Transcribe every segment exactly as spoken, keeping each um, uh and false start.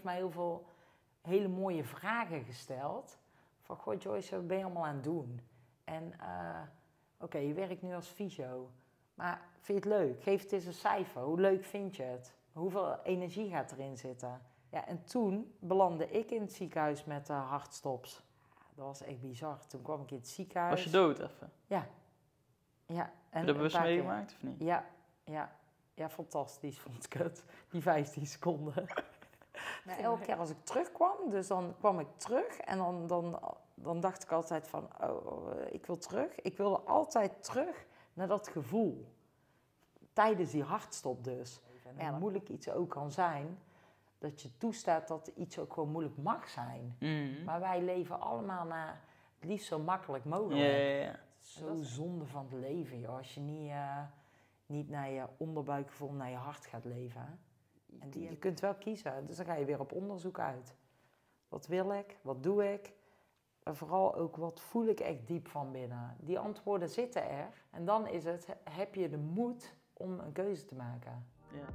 mij heel veel hele mooie vragen gesteld. Van, goh Joyce, wat ben je allemaal aan het doen? En uh, oké, okay, je werkt nu als fysio. Maar vind je het leuk? Geef het eens een cijfer. Hoe leuk vind je het? Hoeveel energie gaat erin zitten? Ja, en toen belandde ik in het ziekenhuis met uh, hartstops. Dat was echt bizar. Toen kwam ik in het ziekenhuis. Was je dood even? Ja. Ja. En heb je dat bewust meegemaakt of niet? Ja, ja. Ja, fantastisch vond ik het. Die vijftien seconden. Maar elke keer als ik terugkwam, dus dan kwam ik terug en dan, dan, dan dacht ik altijd van, oh, ik wil terug. Ik wilde altijd terug naar dat gevoel. Tijdens die hartstop dus. En ja, hoe moeilijk iets ook kan zijn, dat je toestaat dat iets ook gewoon moeilijk mag zijn. Mm-hmm. Maar wij leven allemaal naar het liefst zo makkelijk mogelijk. Ja, ja, ja. Zo zonde van het leven, joh. Als je niet, uh, niet naar je onderbuikgevoel, naar je hart gaat leven. En die, je kunt wel kiezen, dus dan ga je weer op onderzoek uit. Wat wil ik? Wat doe ik? En vooral ook, wat voel ik echt diep van binnen? Die antwoorden zitten er. En dan is het, heb je de moed om een keuze te maken. Ja.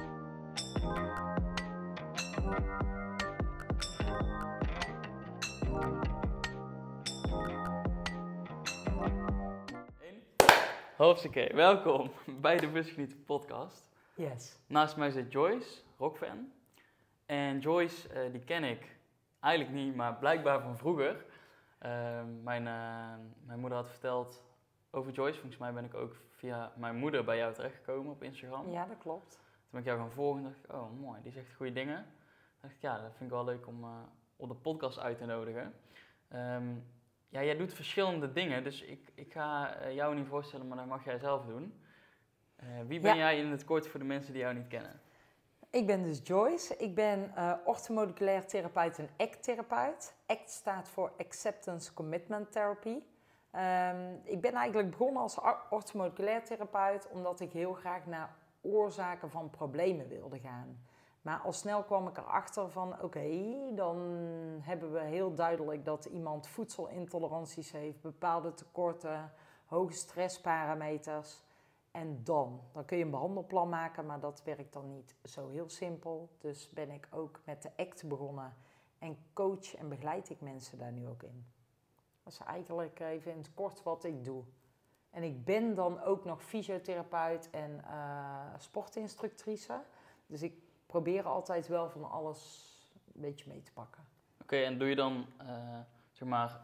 Hopsakee, welkom bij de Busgenieten podcast. Yes. Naast mij zit Joyce, rockfan. En Joyce, uh, die ken ik eigenlijk niet, maar blijkbaar van vroeger. Uh, mijn, uh, mijn moeder had verteld over Joyce. Volgens mij ben ik ook via mijn moeder bij jou terechtgekomen op Instagram. Ja, dat klopt. Toen ben ik jou gaan volgen en dacht ik, oh mooi, die zegt goede dingen. Toen dacht ik, ja, dat vind ik wel leuk om uh, op de podcast uit te nodigen. Um, ja, jij doet verschillende dingen, dus ik, ik ga uh, jou niet voorstellen, maar dat mag jij zelf doen. Uh, wie ben ja. jij in het kort voor de mensen die jou niet kennen? Ik ben dus Joyce. Ik ben uh, orthomoleculair therapeut en A C T-therapeut. A C T staat voor Acceptance Commitment Therapy. Um, ik ben eigenlijk begonnen als orthomoleculair therapeut omdat ik heel graag naar oorzaken van problemen wilde gaan. Maar al snel kwam ik erachter van oké, okay, dan hebben we heel duidelijk dat iemand voedselintoleranties heeft, bepaalde tekorten, hoge stressparameters. En dan, dan kun je een behandelplan maken, maar dat werkt dan niet zo heel simpel. Dus ben ik ook met de A C T begonnen en coach en begeleid ik mensen daar nu ook in. Dat is eigenlijk even in het kort wat ik doe. En ik ben dan ook nog fysiotherapeut en uh, sportinstructrice. Dus ik probeer altijd wel van alles een beetje mee te pakken. Oké, okay, en doe je dan, uh, zeg maar,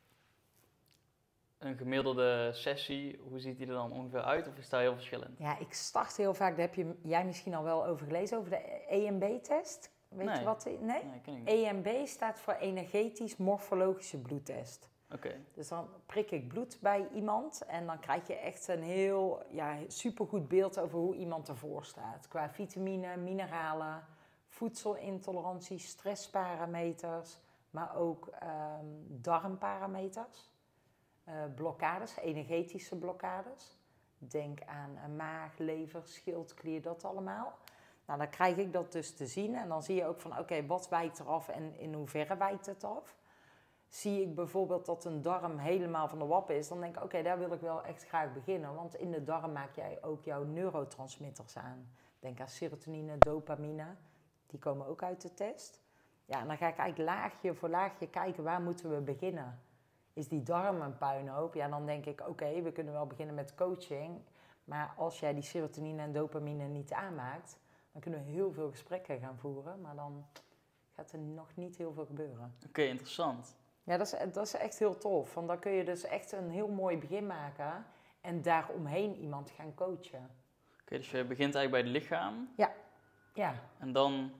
een gemiddelde sessie, hoe ziet die er dan ongeveer uit of is dat heel verschillend? Ja, ik start heel vaak, daar heb je jij misschien al wel over gelezen, over de E M B-test. Weet nee. je wat? Die, nee? Nee, ken ik niet. E M B staat voor energetisch morfologische bloedtest. Oké. Okay. Dus dan prik ik bloed bij iemand en dan krijg je echt een heel ja, supergoed beeld over hoe iemand ervoor staat. Qua vitamine, mineralen, voedselintoleranties, stressparameters, maar ook um, darmparameters. Uh, blokkades, energetische blokkades. Denk aan uh, maag, lever, schildklier, dat allemaal. Nou, dan krijg ik dat dus te zien en dan zie je ook van oké, okay, wat wijkt er af en in hoeverre wijkt het af. Zie ik bijvoorbeeld dat een darm helemaal van de wap is, dan denk ik oké, okay, daar wil ik wel echt graag beginnen. Want in de darm maak jij ook jouw neurotransmitters aan. Denk aan serotonine, dopamine, die komen ook uit de test. Ja, en dan ga ik eigenlijk laagje voor laagje kijken, waar moeten we beginnen? Is die darm een puinhoop? Ja, dan denk ik, oké, okay, we kunnen wel beginnen met coaching. Maar als jij die serotonine en dopamine niet aanmaakt, dan kunnen we heel veel gesprekken gaan voeren. Maar dan gaat er nog niet heel veel gebeuren. Oké, okay, interessant. Ja, dat is, dat is echt heel tof. Want dan kun je dus echt een heel mooi begin maken en daaromheen iemand gaan coachen. Oké, okay, dus je begint eigenlijk bij het lichaam. Ja, ja. En dan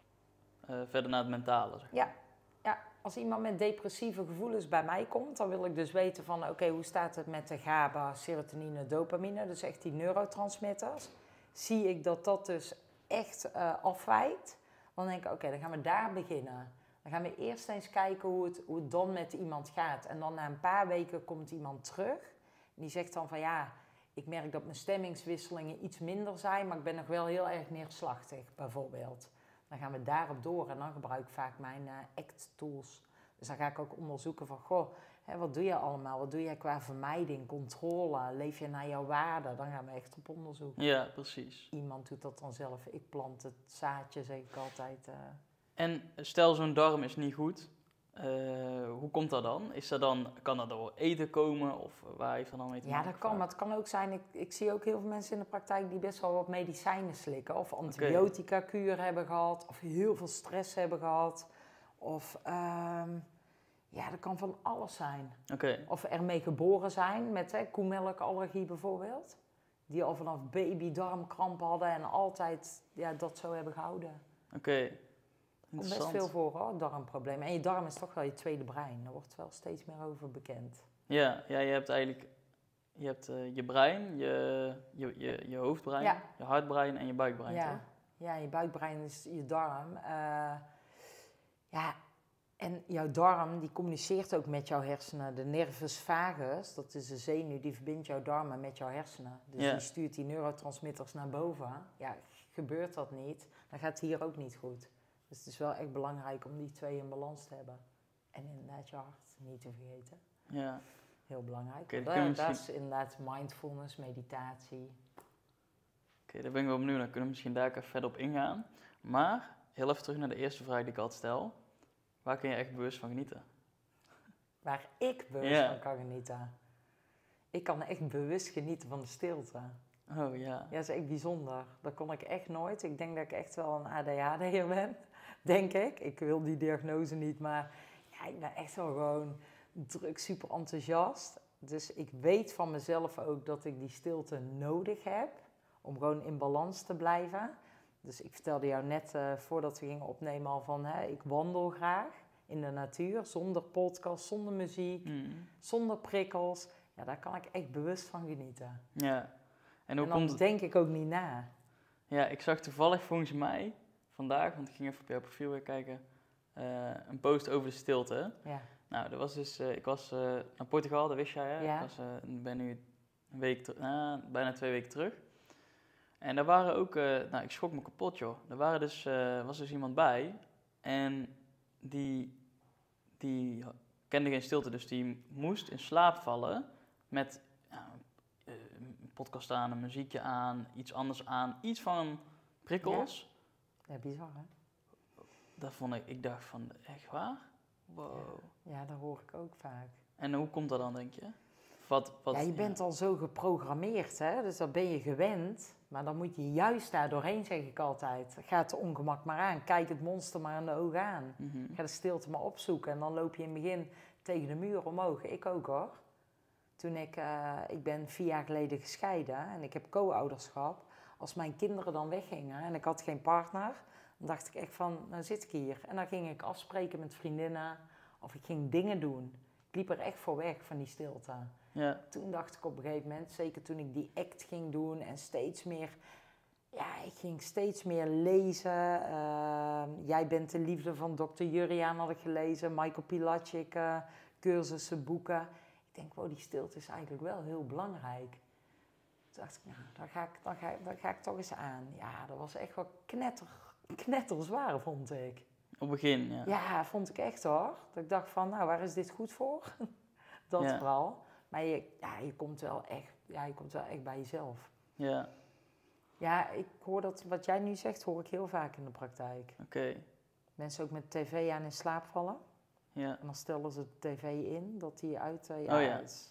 uh, verder naar het mentale, zeg maar. Ja. Ja, als iemand met depressieve gevoelens bij mij komt, dan wil ik dus weten van oké, okay, hoe staat het met de GABA, serotonine, dopamine, dus echt die neurotransmitters. Zie ik dat dat dus echt uh, afwijkt, dan denk ik oké, okay, dan gaan we daar beginnen. Dan gaan we eerst eens kijken hoe het, hoe het dan met iemand gaat. En dan na een paar weken komt iemand terug en die zegt dan van ja, ik merk dat mijn stemmingswisselingen iets minder zijn, maar ik ben nog wel heel erg neerslachtig bijvoorbeeld. Dan gaan we daarop door en dan gebruik ik vaak mijn uh, A C T-tools. Dus dan ga ik ook onderzoeken van, goh, hè, wat doe je allemaal? Wat doe je qua vermijding, controle? Leef je naar jouw waarden? Dan gaan we echt op onderzoek. Ja, precies. Iemand doet dat dan zelf. Ik plant het zaadje, zeg ik altijd. Uh, En stel zo'n darm is niet goed, uh, hoe komt dat dan? Is dat dan? Kan dat door eten komen of waar heeft dat dan mee te Ja, maken? dat kan, maar het kan ook zijn, ik, ik zie ook heel veel mensen in de praktijk die best wel wat medicijnen slikken. Of antibiotica-kuur hebben gehad, of heel veel stress hebben gehad. Of, um, ja, dat kan van alles zijn. Okay. Of ermee geboren zijn, met hè, koemelkallergie bijvoorbeeld. Die al vanaf baby darmkrampen hadden en altijd ja, dat zo hebben gehouden. Oké. Okay. Er komt best veel voor hoor, darmproblemen. En je darm is toch wel je tweede brein. Daar wordt wel steeds meer over bekend. Ja, ja je hebt eigenlijk je, hebt, uh, je brein, je, je, je, je hoofdbrein, ja. je hartbrein en je buikbrein, ja. toch? Ja, je buikbrein is je darm. Uh, ja, en jouw darm die communiceert ook met jouw hersenen. De nervus vagus, dat is de zenuw, die verbindt jouw darmen met jouw hersenen. Dus ja. die stuurt die neurotransmitters naar boven. Ja, gebeurt dat niet, dan gaat het hier ook niet goed. Dus het is wel echt belangrijk om die twee in balans te hebben. En inderdaad je hart niet te vergeten. Ja. Heel belangrijk. Okay, dat, misschien... dat is inderdaad mindfulness, meditatie. Oké, okay, daar ben ik wel benieuwd. Dan kunnen we misschien daar even verder op ingaan. Maar, heel even terug naar de eerste vraag die ik altijd stel. Waar kun je echt bewust van genieten? Waar ik bewust yeah. van kan genieten? Ik kan echt bewust genieten van de stilte. Oh ja. Ja, dat is echt bijzonder. Dat kon ik echt nooit. Ik denk dat ik echt wel een A D H D'er ben. Denk ik. Ik wil die diagnose niet, maar ja, ik ben echt wel gewoon druk, super enthousiast. Dus ik weet van mezelf ook dat ik die stilte nodig heb om gewoon in balans te blijven. Dus ik vertelde jou net uh, voordat we gingen opnemen al van, hè, ik wandel graag in de natuur, zonder podcast, zonder muziek, mm. zonder prikkels. Ja, daar kan ik echt bewust van genieten. Ja. En, hoe en dan komt het... denk ik ook niet na. Ja, ik zag toevallig volgens mij vandaag, want ik ging even op jouw profiel weer kijken, uh, een post over de stilte. Ja. Nou, dat was dus, uh, ik was uh, naar Portugal, dat wist jij, hè? Ja. Ik was, uh, ben nu een week ter- uh, bijna twee weken terug. En daar waren ook, uh, nou, ik schrok me kapot, joh. Er waren dus, uh, was dus iemand bij en die, die kende geen stilte, dus die moest in slaap vallen met ja, een podcast aan, een muziekje aan, iets anders aan, iets van prikkels. Ja, ja bizar, hè? Dat vond ik, ik dacht van, echt waar? Wow. Ja, ja, dat hoor ik ook vaak. En hoe komt dat dan, denk je? Wat, wat, ja, je bent ja. al zo geprogrammeerd, hè? Dus dat ben je gewend. Maar dan moet je juist daar doorheen, zeg ik altijd. Ga het ongemak maar aan. Kijk het monster maar in de ogen aan. Mm-hmm. Ga de stilte maar opzoeken. En dan loop je in het begin tegen de muur omhoog. Ik ook, hoor. Toen ik, uh, ik ben vier jaar geleden gescheiden en ik heb co-ouderschap. Als mijn kinderen dan weggingen en ik had geen partner, dan dacht ik echt van, nou zit ik hier. En dan ging ik afspreken met vriendinnen of ik ging dingen doen. Ik liep er echt voor weg van die stilte. Ja. Toen dacht ik op een gegeven moment, zeker toen ik die act ging doen en steeds meer, ja, ik ging steeds meer lezen. Uh, Jij bent de liefde van dokter Juriaan had ik gelezen, Michael Pilatschik, uh, cursussen, boeken. Ik denk, wow, die stilte is eigenlijk wel heel belangrijk. Toen dacht ik, nou, dan ga ik, dan ga, dan ga ik toch eens aan. Ja, dat was echt wel knetter, knetterzwaar, vond ik. Op het begin, ja. Ja, vond ik echt hoor. Dat ik dacht van, nou, waar is dit goed voor? Dat ja. vooral. Maar je, ja, je, komt wel echt, ja, je komt wel echt bij jezelf. Ja. Ja, ik hoor dat, wat jij nu zegt, hoor ik heel vaak in de praktijk. Oké. Okay. Mensen ook met tv aan in slaap vallen. Ja. En dan stellen ze de tv in, dat die uit uh, ja, oh ja. is.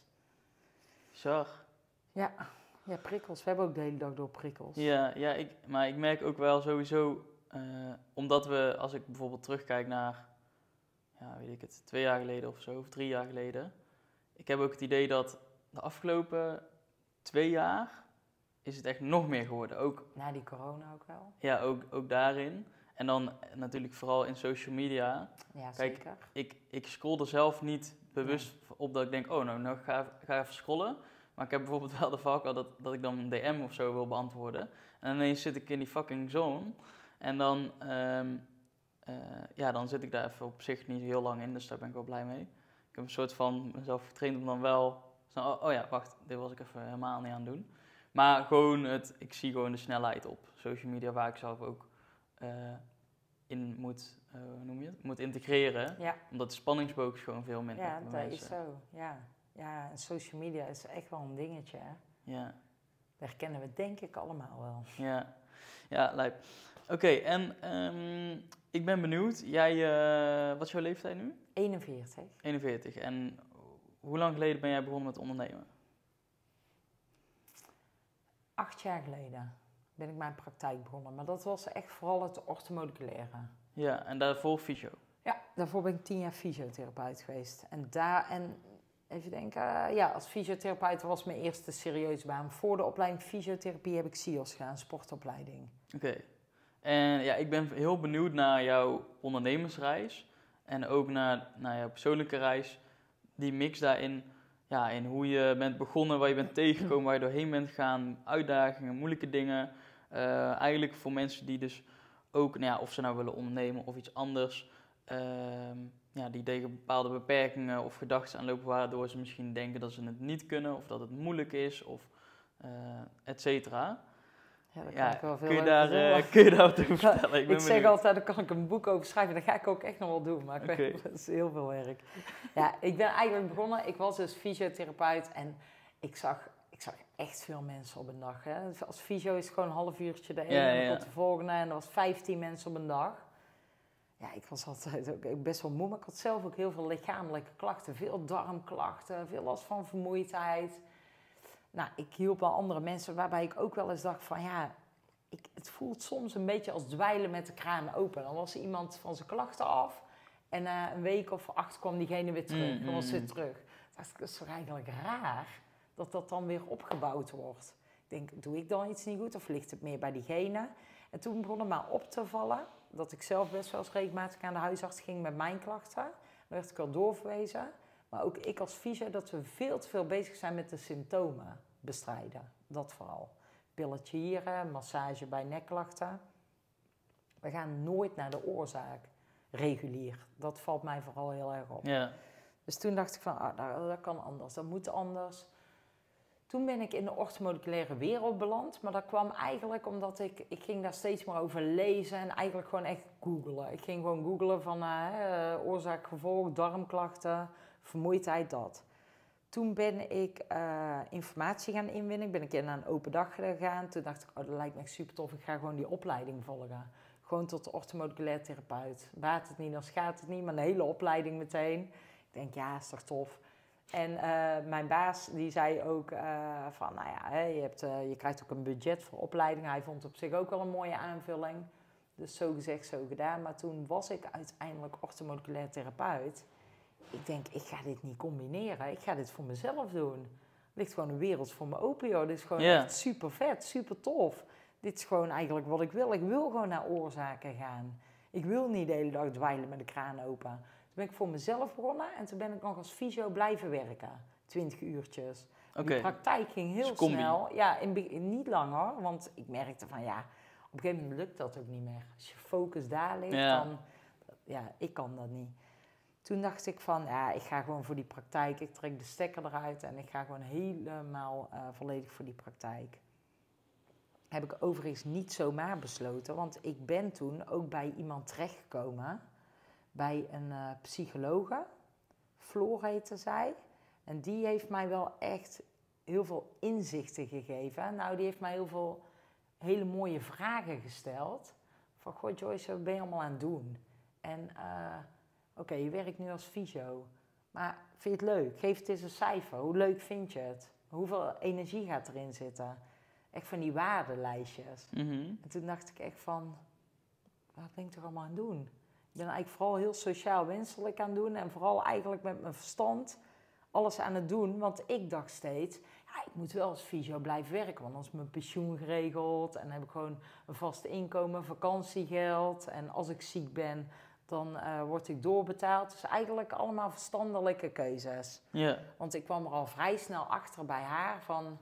Zag. Ja. Ja, prikkels. We hebben ook de hele dag door prikkels. Ja, ja ik, maar ik merk ook wel sowieso, uh, omdat we, als ik bijvoorbeeld terugkijk naar, ja, weet ik het, twee jaar geleden of zo, of drie jaar geleden. Ik heb ook het idee dat de afgelopen twee jaar is het echt nog meer geworden. Ook, na die corona ook wel. Ja, ook, ook daarin. En dan natuurlijk vooral in social media. Ja, Kijk, zeker. Ik, ik scroll er zelf niet bewust nee. op dat ik denk, oh nou, nou ga, ga even scrollen. Maar ik heb bijvoorbeeld wel de valkuil dat, dat ik dan een D M of zo wil beantwoorden. En ineens zit ik in die fucking zone. En dan, um, uh, ja, dan zit ik daar even op zich niet heel lang in, dus daar ben ik wel blij mee. Ik heb een soort van mezelf getraind om dan wel, oh, oh ja, wacht, dit was ik even helemaal niet aan het doen. Maar gewoon, het, ik zie gewoon de snelheid op social media waar ik zelf ook uh, in moet, uh, hoe noem je het, moet integreren. Ja. Omdat de spanningsboog is gewoon veel minder. Ja, dat is zo, ja. Ja, en social media is echt wel een dingetje, hè? Ja. Dat herkennen we denk ik allemaal wel. Ja, ja lijp. Oké, okay, en um, ik ben benieuwd. Jij, uh, wat is jouw leeftijd nu? eenenveertig. eenenveertig. En hoe lang geleden ben jij begonnen met ondernemen? Acht jaar geleden ben ik mijn praktijk begonnen. Maar dat was echt vooral het orthomoleculaire. Ja, en daarvoor fysio? Ja, daarvoor ben ik tien jaar fysiotherapeut geweest. En daar, en even denken, uh, ja, als fysiotherapeut was mijn eerste serieuze baan. Voor de opleiding fysiotherapie heb ik S I O S gedaan, sportopleiding. Oké. Okay. En ja, ik ben heel benieuwd naar jouw ondernemersreis. En ook naar, naar jouw persoonlijke reis. Die mix daarin, ja, in hoe je bent begonnen, waar je bent tegengekomen, waar je doorheen bent gegaan. Uitdagingen, moeilijke dingen. Uh, eigenlijk voor mensen die dus ook, nou ja, of ze nou willen ondernemen of iets anders... Uh, ja, die tegen bepaalde beperkingen of gedachten aanlopen waardoor ze misschien denken dat ze het niet kunnen of dat het moeilijk is of uh, et cetera. Ja, daar kan ja, ik wel veel kun je over daar, uh, kun je daar wat over vertellen? Ik, ik zeg altijd, daar kan ik een boek over schrijven. Dat ga ik ook echt nog wel doen, maar ik okay. weet, dat is heel veel werk. Ja, ik ben eigenlijk begonnen, ik was dus fysiotherapeut en ik zag, ik zag echt veel mensen op een dag. Hè. Als fysio is het gewoon een half uurtje de ene ja, en ja. tot de volgende en er was vijftien mensen op een dag. Ja, ik was altijd ook best wel moe, maar ik had zelf ook heel veel lichamelijke klachten. Veel darmklachten, veel last van vermoeidheid. Nou, ik hielp wel andere mensen waarbij ik ook wel eens dacht van ja, ik, het voelt soms een beetje als dweilen met de kraan open. Dan was iemand van zijn klachten af en na een week of acht kwam diegene weer terug. Mm-hmm. Dan was ze weer terug. Toen dacht ik, dat is toch eigenlijk raar dat dat dan weer opgebouwd wordt. Ik denk, doe ik dan iets niet goed of ligt het meer bij diegene? En toen begon het maar op te vallen dat ik zelf best wel eens regelmatig aan de huisarts ging met mijn klachten. Dan werd ik al doorverwezen. Maar ook ik als fysio, dat we veel te veel bezig zijn met de symptomen bestrijden. Dat vooral. Pilletje hier, massage bij nekklachten. We gaan nooit naar de oorzaak regulier. Dat valt mij vooral heel erg op. Ja. Dus toen dacht ik van, ah, dat, dat kan anders, dat moet anders. Toen ben ik in de orthomoleculaire wereld beland, maar dat kwam eigenlijk omdat ik, ik ging daar steeds meer over lezen en eigenlijk gewoon echt googlen. Ik ging gewoon googlen van uh, uh, oorzaak, gevolg, darmklachten, vermoeidheid, dat. Toen ben ik uh, informatie gaan inwinnen, ben ik in een open dag gegaan. Toen dacht ik, oh, dat lijkt me echt super tof, ik ga gewoon die opleiding volgen. Gewoon tot orthomoleculair therapeut. Baat het niet, dan schaadt het niet, maar een hele opleiding meteen. Ik denk, ja, is toch tof. En uh, mijn baas die zei ook uh, van, nou ja, hè, je, hebt, uh, je krijgt ook een budget voor opleiding. Hij vond op zich ook wel een mooie aanvulling. Dus zo gezegd, zo gedaan. Maar toen was ik uiteindelijk orthomoleculair therapeut. Ik denk, ik ga dit niet combineren. Ik ga dit voor mezelf doen. Er ligt gewoon een wereld voor me open, joh. Dit is gewoon yeah. echt super vet, super tof. Dit is gewoon eigenlijk wat ik wil. Ik wil gewoon naar oorzaken gaan. Ik wil niet de hele dag dweilen met de kraan open. Toen ben ik voor mezelf begonnen en toen ben ik nog als fysio blijven werken. twintig uurtjes. Okay. Die praktijk ging heel snel. Ja, in, in, niet lang hoor, want ik merkte van ja, op een gegeven moment lukt dat ook niet meer. Als je focus daar ligt, ja. dan... Ja, ik kan dat niet. Toen dacht ik van, ja, ik ga gewoon voor die praktijk. Ik trek de stekker eruit en ik ga gewoon helemaal uh, volledig voor die praktijk. Heb ik overigens niet zomaar besloten, want ik ben toen ook bij iemand terechtgekomen... bij een uh, psychologe, Floor heette zij. En die heeft mij wel echt heel veel inzichten gegeven. Nou, die heeft mij heel veel hele mooie vragen gesteld. Van, goh Joyce, wat ben je allemaal aan het doen? En uh, oké, okay, je werkt nu als fysio. Maar vind je het leuk? Geef het eens een cijfer. Hoe leuk vind je het? Hoeveel energie gaat erin zitten? Echt van die waardelijstjes. Mm-hmm. En toen dacht ik echt van, wat ben ik toch allemaal aan het doen? Ik ben eigenlijk vooral heel sociaal wenselijk aan het doen. En vooral eigenlijk met mijn verstand alles aan het doen. Want ik dacht steeds, ja, ik moet wel als fysio blijven werken. Want dan is mijn pensioen geregeld. En dan heb ik gewoon een vast inkomen, vakantiegeld. En als ik ziek ben, dan uh, word ik doorbetaald. Dus eigenlijk allemaal verstandelijke keuzes. Yeah. Want ik kwam er al vrij snel achter bij haar van...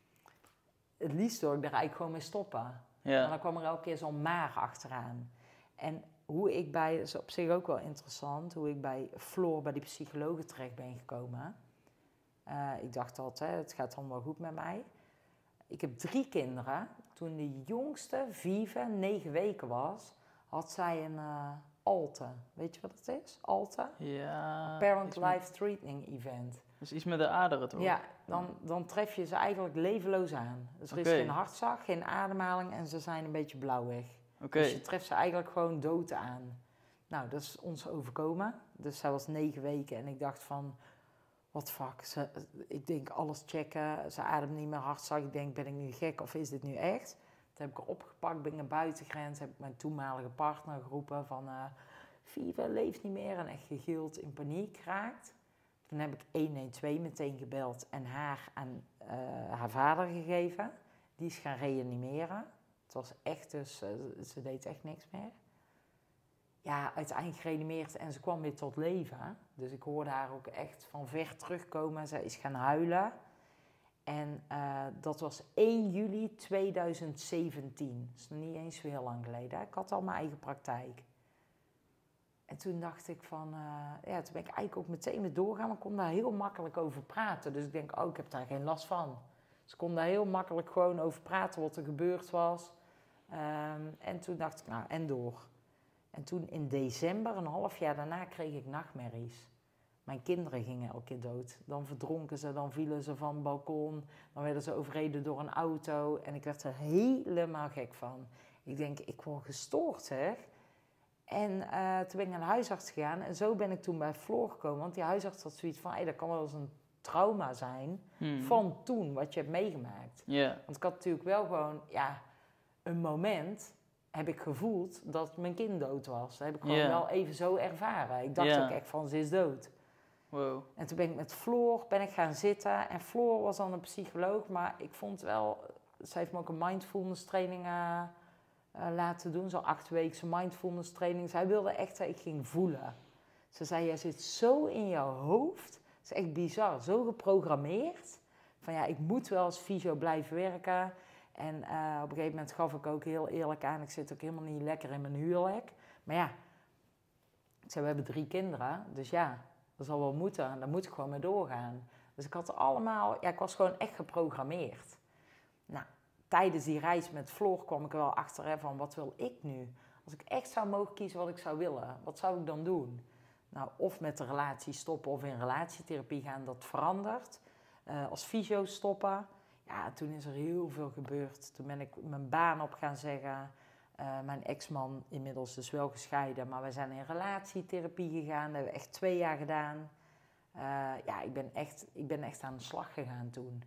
Het liefst wil ik daar eigenlijk gewoon mee stoppen. Yeah. Maar dan kwam er elke keer zo'n maar achteraan. En... hoe ik bij, dat is op zich ook wel interessant, hoe ik bij Floor, bij die psychologe terecht ben gekomen. Uh, ik dacht altijd, het gaat dan wel goed met mij. Ik heb drie kinderen. Toen de jongste, Vive, negen weken was, had zij een uh, ALTE. Weet je wat het is? ALTE? Ja. Parent Life Treatment Event. Dus iets met de aderen toch? Ja, dan, dan tref je ze eigenlijk levenloos aan. Dus er is okay. geen hartslag, geen ademhaling en ze zijn een beetje blauwig. Oké. Dus je treft ze eigenlijk gewoon dood aan. Nou, dat is ons overkomen. Dus zij was negen weken en ik dacht van, what fuck. Ze, ik denk alles checken, ze ademt niet meer hartslag. Ik denk, ben ik nu gek of is dit nu echt? Toen heb ik haar opgepakt, ben ik naar buiten gerend. Heb ik mijn toenmalige partner geroepen van, uh, Vive leeft niet meer. En echt gegild, in paniek geraakt. Toen heb ik honderdtwaalf meteen gebeld en haar aan uh, haar vader gegeven. Die is gaan reanimeren. Het was echt dus, uh, ze deed echt niks meer. Ja, uiteindelijk gereanimeerd en ze kwam weer tot leven. Dus ik hoorde haar ook echt van ver terugkomen. Zij is gaan huilen. En uh, dat was één juli tweeduizend zeventien. Dat is nog niet eens zo heel lang geleden. Ik had al mijn eigen praktijk. En toen dacht ik van, uh, ja, toen ben ik eigenlijk ook meteen mee doorgaan. Maar ik kon daar heel makkelijk over praten. Dus ik denk, oh, ik heb daar geen last van. Dus ik kon daar heel makkelijk gewoon over praten wat er gebeurd was. Um, en toen dacht ik, nou, en door. En toen in december, een half jaar daarna, kreeg ik nachtmerries. Mijn kinderen gingen elke keer dood. Dan verdronken ze, dan vielen ze van het balkon. Dan werden ze overreden door een auto. En ik werd er helemaal gek van. Ik denk, ik word gestoord, zeg. En uh, toen ben ik naar de huisarts gegaan. En zo ben ik toen bij Floor gekomen. Want die huisarts had zoiets van, hey, dat kan wel eens een trauma zijn hmm. van toen, wat je hebt meegemaakt. Yeah. Want ik had natuurlijk wel gewoon, ja, een moment heb ik gevoeld dat mijn kind dood was. Dat heb ik gewoon yeah. wel even zo ervaren. Ik dacht yeah. ook echt van, ze is dood. Wow. En toen ben ik met Floor ben ik gaan zitten. En Floor was dan een psycholoog, maar ik vond wel, ze heeft me ook een mindfulness training uh, uh, laten doen. Zo'n achtweekse mindfulness training. Zij wilde echt dat ik ging voelen. Ze zei, jij zit zo in jouw hoofd. Het is echt bizar. Zo geprogrammeerd. Van ja, ik moet wel als fysio blijven werken. En uh, op een gegeven moment gaf ik ook heel eerlijk aan, ik zit ook helemaal niet lekker in mijn huwelijk. Maar ja, ik zei, we hebben drie kinderen, dus ja, dat zal wel moeten. En daar moet ik gewoon mee doorgaan. Dus ik had allemaal, ja, ik was gewoon echt geprogrammeerd. Nou, tijdens die reis met Floor kwam ik er wel achter, hè, van wat wil ik nu? Als ik echt zou mogen kiezen wat ik zou willen, wat zou ik dan doen? Nou, of met de relatie stoppen of in relatietherapie gaan, dat verandert. Uh, als fysio stoppen. Ja, toen is er heel veel gebeurd. Toen ben ik mijn baan op gaan zeggen. Uh, mijn ex-man, inmiddels dus wel gescheiden, maar we zijn in relatietherapie gegaan. Dat hebben we echt twee jaar gedaan. Uh, ja, ik ben, echt, ik ben echt aan de slag gegaan toen.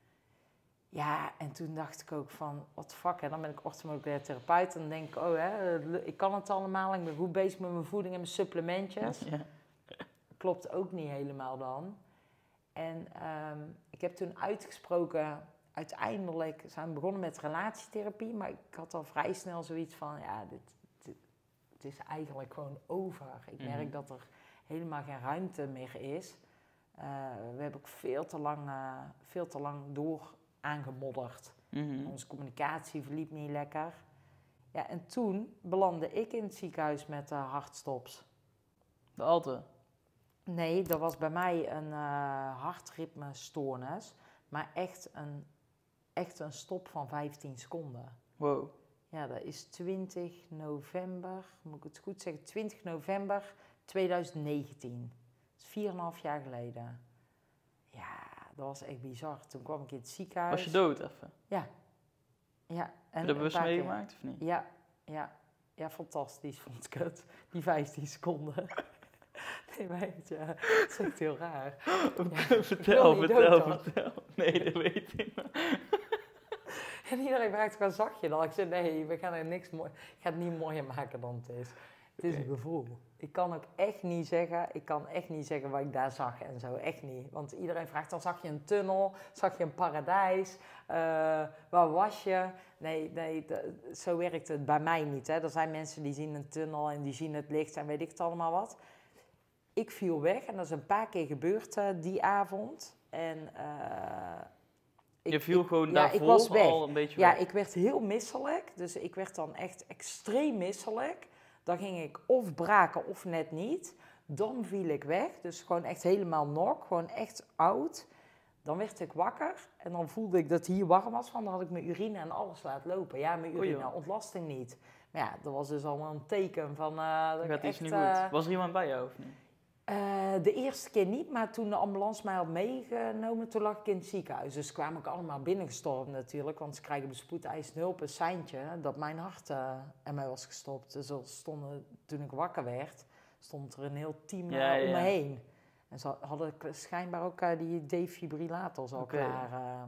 Ja, en toen dacht ik ook van, what the fuck, hè? Dan ben ik orthomoleculair therapeut. En dan denk ik, oh, hè, ik kan het allemaal. Ik ben goed bezig met mijn voeding en mijn supplementjes. Ja. Klopt ook niet helemaal dan. En um, ik heb toen uitgesproken, uiteindelijk zijn we begonnen met relatietherapie, maar ik had al vrij snel zoiets van, ja, dit, dit, het is eigenlijk gewoon over. Ik merk mm-hmm. dat er helemaal geen ruimte meer is. Uh, we hebben ook veel te lang, uh, veel te lang door aangemodderd. Mm-hmm. Onze communicatie verliep niet lekker. Ja, en toen belandde ik in het ziekenhuis met uh, hartstops. De Alte? Nee, dat was bij mij een uh, hartritmestoornis, maar echt een, echt een stop van vijftien seconden. Wow. Ja, dat is twintig november, moet ik het goed zeggen, twintig november tweeduizend negentien. Dat is vier en een half jaar geleden. Ja, dat was echt bizar. Toen kwam ik in het ziekenhuis. Was je dood even? Ja. Ja. En heb je dat bewust meegemaakt of niet? Ja, ja. Ja, fantastisch vond ik het. Die vijftien seconden. Nee, weet je, dat is echt heel raar. Ja, vertel, vertel, vertel. Nee, dat weet ik niet. En iedereen vraagt, waar zag je dan? Ik zei, nee, we gaan er niks mooi, ik ga het niet mooier maken dan het is. Het is een gevoel. Ik kan ook echt niet zeggen, ik kan echt niet zeggen wat ik daar zag en zo, echt niet. Want iedereen vraagt, dan zag je een tunnel, zag je een paradijs, uh, waar was je? Nee, nee, d- zo werkt het bij mij niet. Hè. Er zijn mensen die zien een tunnel en die zien het licht en weet ik het allemaal wat. Ik viel weg en dat is een paar keer gebeurd uh, die avond. En, uh, ik, je viel gewoon ik, daarvoor ja, ik was weg. al een beetje Ja, weg. ik werd heel misselijk. Dus ik werd dan echt extreem misselijk. Dan ging ik of braken of net niet. Dan viel ik weg. Dus gewoon echt helemaal nok. Gewoon echt oud. Dan werd ik wakker. En dan voelde ik dat het hier warm was. Van dan had ik mijn urine en alles laten lopen. Ja, mijn urine, oh, ontlasting niet. Maar ja, dat was dus allemaal een teken van... Uh, dat ik ik echt, niet uh, goed. Was er iemand bij jou of niet? Uh, de eerste keer niet, maar toen de ambulance mij had meegenomen, toen lag ik in het ziekenhuis. Dus kwamen ook allemaal binnengestorven natuurlijk, want ze krijgen bij spoedeisende hulp een seintje dat mijn hart uh, er mij was gestopt. Dus er stonden, toen ik wakker werd, stond er een heel team uh, ja, ja, ja. om me heen. En ze hadden schijnbaar ook uh, die defibrillators al okay. klaar. Uh.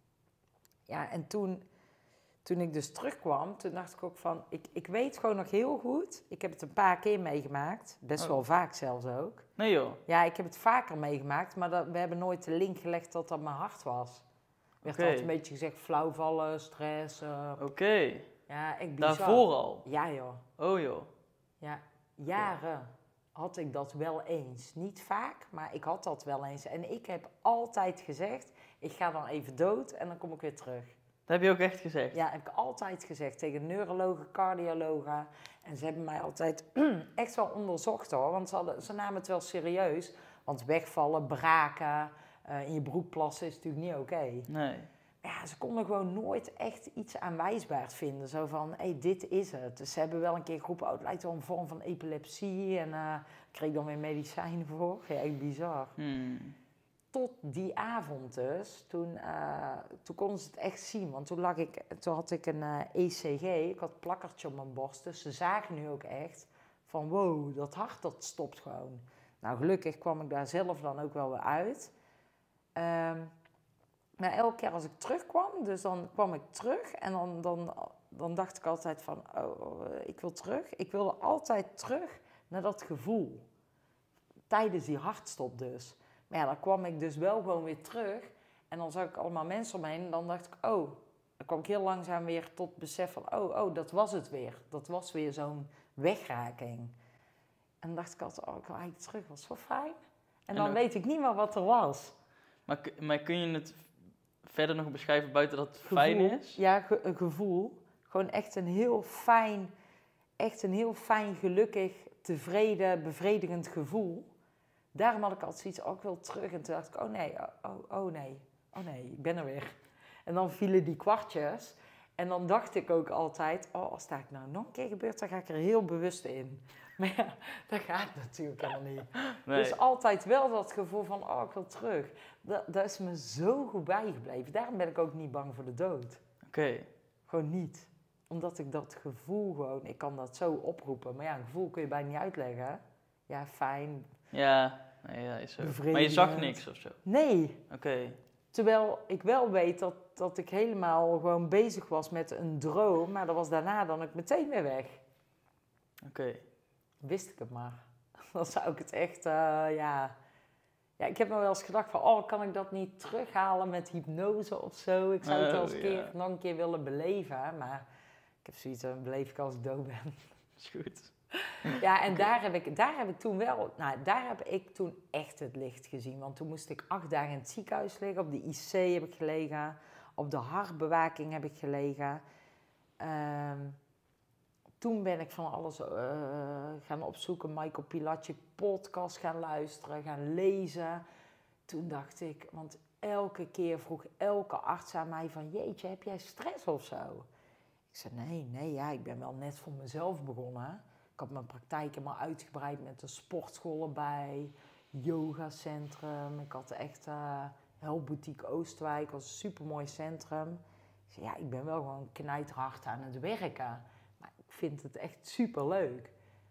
Ja, en toen, toen ik dus terugkwam, toen dacht ik ook van, ik, ik weet gewoon nog heel goed, ik heb het een paar keer meegemaakt, best oh. wel vaak zelfs ook. Nee joh? Ja, ik heb het vaker meegemaakt, maar dat, we hebben nooit de link gelegd dat dat mijn hart was. Er werd okay. altijd een beetje gezegd, flauwvallen, stress. Uh, Oké. Okay. Ja, echt bizar. Daarvoor al? Ja joh. Oh joh. Ja, jaren okay. had ik dat wel eens. Niet vaak, maar ik had dat wel eens. En ik heb altijd gezegd, ik ga dan even dood en dan kom ik weer terug. Dat heb je ook echt gezegd? Ja, heb ik altijd gezegd tegen neurologen, cardiologen. En ze hebben mij altijd echt wel onderzocht hoor. Want ze, hadden, ze namen het wel serieus. Want wegvallen, braken, uh, in je broek plassen is natuurlijk niet oké. Okay. Nee. Ja, ze konden gewoon nooit echt iets aanwijsbaar vinden. Zo van, hé, hey, dit is het. Dus ze hebben wel een keer geroepen, oh, het lijkt wel een vorm van epilepsie. En uh, ik kreeg dan weer medicijnen voor. Ja, echt bizar. Hmm. Tot die avond dus, toen, uh, toen konden ze het echt zien. Want toen, lag ik, toen had ik een uh, E C G, ik had een plakkertje op mijn borst. Dus ze zagen nu ook echt van wow, dat hart dat stopt gewoon. Nou, gelukkig kwam ik daar zelf dan ook wel weer uit. Um, maar elke keer als ik terugkwam, dus dan kwam ik terug. En dan, dan, dan dacht ik altijd van, oh, ik wil terug. Ik wilde altijd terug naar dat gevoel. Tijdens die hartstop dus. Maar ja, dan kwam ik dus wel gewoon weer terug. En dan zag ik allemaal mensen om me heen. En dan dacht ik, oh. Dan kwam ik heel langzaam weer tot besef van, oh, oh, dat was het weer. Dat was weer zo'n wegraking. En dan dacht ik altijd, oh, ik wil eigenlijk terug. Dat was zo fijn. En dan en weet ik niet meer wat er was. Maar, maar kun je het verder nog beschrijven buiten dat het gevoel, fijn is? Ja, ge- een gevoel. Gewoon echt een heel fijn, echt een heel fijn, gelukkig, tevreden, bevredigend gevoel. Daarom had ik altijd zoiets, oh, ik wil terug. En toen dacht ik, oh nee, oh, oh, oh nee, oh nee, ik ben er weer. En dan vielen die kwartjes. En dan dacht ik ook altijd, oh, als dat nou nog een keer gebeurt, dan ga ik er heel bewust in. Maar ja, dat gaat natuurlijk helemaal niet. Nee. Dus altijd wel dat gevoel van, oh, ik wil terug. Dat, dat is me zo goed bijgebleven. Daarom ben ik ook niet bang voor de dood. Oké. Okay. Gewoon niet. Omdat ik dat gevoel gewoon, ik kan dat zo oproepen. Maar ja, een gevoel kun je bijna niet uitleggen. Hè? Ja, fijn. Ja, nee, ja, is zo. Maar je zag niks of zo? Nee. Oké. Okay. Terwijl ik wel weet dat, dat ik helemaal gewoon bezig was met een droom. Maar dat was daarna dan ook meteen weer weg. Oké. Okay. Wist ik het maar. Dan zou ik het echt, uh, ja... Ja, ik heb me wel eens gedacht van, oh, kan ik dat niet terughalen met hypnose of zo? Ik zou het wel eens oh, keer, yeah. nog een keer willen beleven. Maar ik heb zoiets, dan beleef ik als ik dood ben. Is goed. Ja, en okay. daar, heb ik, daar heb ik toen wel, nou, daar heb ik toen echt het licht gezien. Want toen moest ik acht dagen in het ziekenhuis liggen. Op de I C heb ik gelegen. Op de hartbewaking heb ik gelegen. Um, toen ben ik van alles uh, gaan opzoeken. Michael Pilatschik podcast gaan luisteren, gaan lezen. Toen dacht ik, want elke keer vroeg elke arts aan mij van, jeetje, heb jij stress of zo? Ik zei, nee, nee, ja, ik ben wel net voor mezelf begonnen. Ik had mijn praktijk helemaal uitgebreid met een sportschool erbij, yogacentrum. Ik had echt uh, Helboutique Oostwijk, was een supermooi centrum. Ik zei, ja, ik ben wel gewoon knijterhard aan het werken. Maar ik vind het echt superleuk.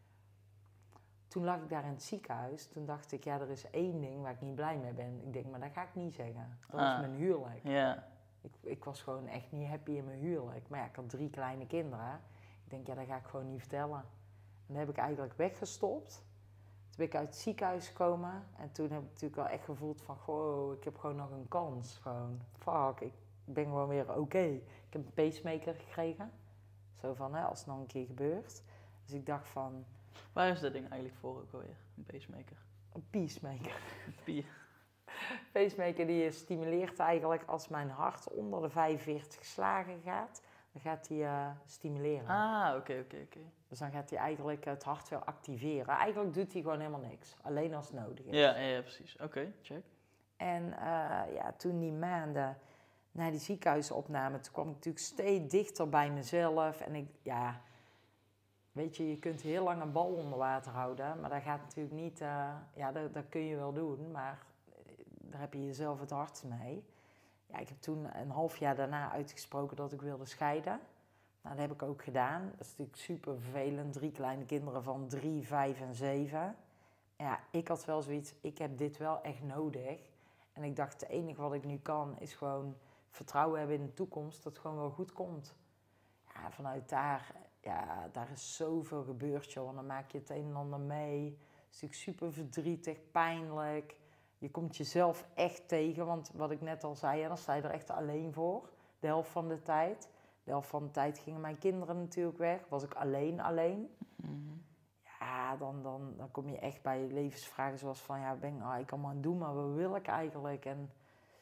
Toen lag ik daar in het ziekenhuis. Toen dacht ik, ja, er is één ding waar ik niet blij mee ben. Ik denk, maar dat ga ik niet zeggen. Dat ah, is mijn huwelijk. Yeah. Ik, ik was gewoon echt niet happy in mijn huwelijk. Maar ja, ik had drie kleine kinderen. Ik denk, ja, dat ga ik gewoon niet vertellen. En dat heb ik eigenlijk weggestopt. Toen ben ik uit het ziekenhuis gekomen. En toen heb ik natuurlijk wel echt gevoeld van, goh, ik heb gewoon nog een kans. Gewoon, fuck, ik ben gewoon weer oké. Okay. Ik heb een pacemaker gekregen. Zo van, hè, als het nog een keer gebeurt. Dus ik dacht van... Waar is dat ding eigenlijk voor ook alweer? Een pacemaker? Een peacemaker. Een pacemaker die stimuleert eigenlijk als mijn hart onder de vijfenveertig slagen gaat. Dan gaat hij uh, stimuleren. Ah, oké, okay, oké, okay, oké. Okay. Dus dan gaat hij eigenlijk het hart weer activeren. Eigenlijk doet hij gewoon helemaal niks. Alleen als het nodig is. Ja, ja, precies. Oké, okay, check. En uh, ja, toen die maanden na die ziekenhuisopname, toen kwam ik natuurlijk steeds dichter bij mezelf. En ik, ja... weet je, je kunt heel lang een bal onder water houden, maar dat gaat natuurlijk niet, uh, ja, dat, dat kun je wel doen, maar daar heb je jezelf het hardst mee. Ja, ik heb toen een half jaar daarna uitgesproken dat ik wilde scheiden. Nou, dat heb ik ook gedaan. Dat is natuurlijk super vervelend. Drie kleine kinderen van drie, vijf en zeven. Ja, ik had wel zoiets, ik heb dit wel echt nodig. En ik dacht, het enige wat ik nu kan is gewoon vertrouwen hebben in de toekomst, dat het gewoon wel goed komt. Ja, vanuit daar, ja, daar is zoveel gebeurd, joh. En dan maak je het een en ander mee. Het is natuurlijk super verdrietig, pijnlijk. Je komt jezelf echt tegen, want wat ik net al zei, ja, dan sta je er echt alleen voor. De helft van de tijd. De helft van de tijd gingen mijn kinderen natuurlijk weg. Was ik alleen alleen. Mm-hmm. Ja, dan, dan, dan kom je echt bij levensvragen zoals van... Ja, ben ik, ah, ik kan maar doen, maar wat wil ik eigenlijk? En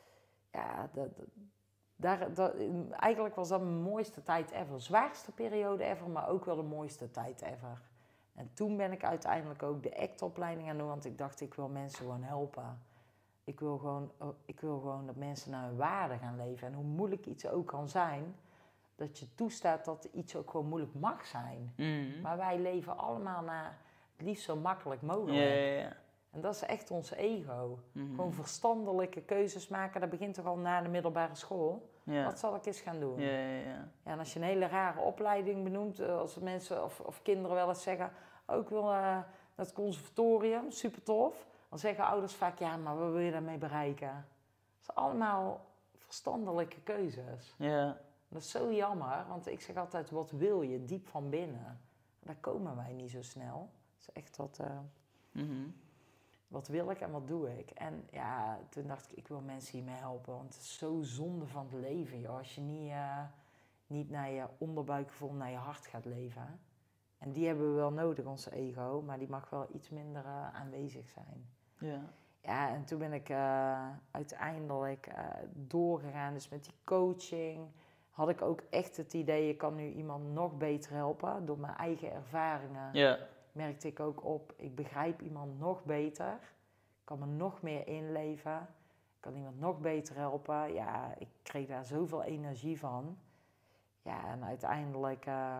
ja, dat, dat, daar, dat, eigenlijk was dat mijn mooiste tijd ever. Zwaarste periode ever, maar ook wel de mooiste tijd ever. En toen ben ik uiteindelijk ook de ACT-opleiding gaan doen, want ik dacht, ik wil mensen gewoon helpen. Ik wil gewoon, ik wil gewoon dat mensen naar hun waarde gaan leven. En hoe moeilijk iets ook kan zijn, dat je toestaat dat iets ook gewoon moeilijk mag zijn. Mm-hmm. Maar wij leven allemaal naar het liefst zo makkelijk mogelijk. Ja, ja, ja. En dat is echt ons ego. Mm-hmm. Gewoon verstandelijke keuzes maken, dat begint toch al na de middelbare school. Ja. Wat zal ik eens gaan doen? Ja, ja, ja. Ja, en als je een hele rare opleiding benoemt, als mensen of, of kinderen wel eens zeggen... Oh, ik wil uh, naar het conservatorium, super tof. Dan zeggen ouders vaak, ja, maar wat wil je daarmee bereiken? Dat zijn allemaal verstandelijke keuzes. Ja. Dat is zo jammer, want ik zeg altijd, wat wil je diep van binnen? Daar komen wij niet zo snel. Dat is echt wat, uh, Mm-hmm. wat wil ik en wat doe ik? En ja, toen dacht ik, ik wil mensen hiermee helpen, want het is zo zonde van het leven, joh. Als je niet, uh, niet naar je onderbuikgevoel, naar je hart gaat leven. En die hebben we wel nodig, onze ego, maar die mag wel iets minder uh, aanwezig zijn. Ja. Ja, en toen ben ik uh, uiteindelijk uh, doorgegaan, dus met die coaching had ik ook echt het idee, ik kan nu iemand nog beter helpen. Door mijn eigen ervaringen Ja. merkte ik ook op, ik begrijp iemand nog beter. Ik kan me nog meer inleven. Ik kan iemand nog beter helpen. Ja, ik kreeg daar zoveel energie van. Ja, en uiteindelijk uh,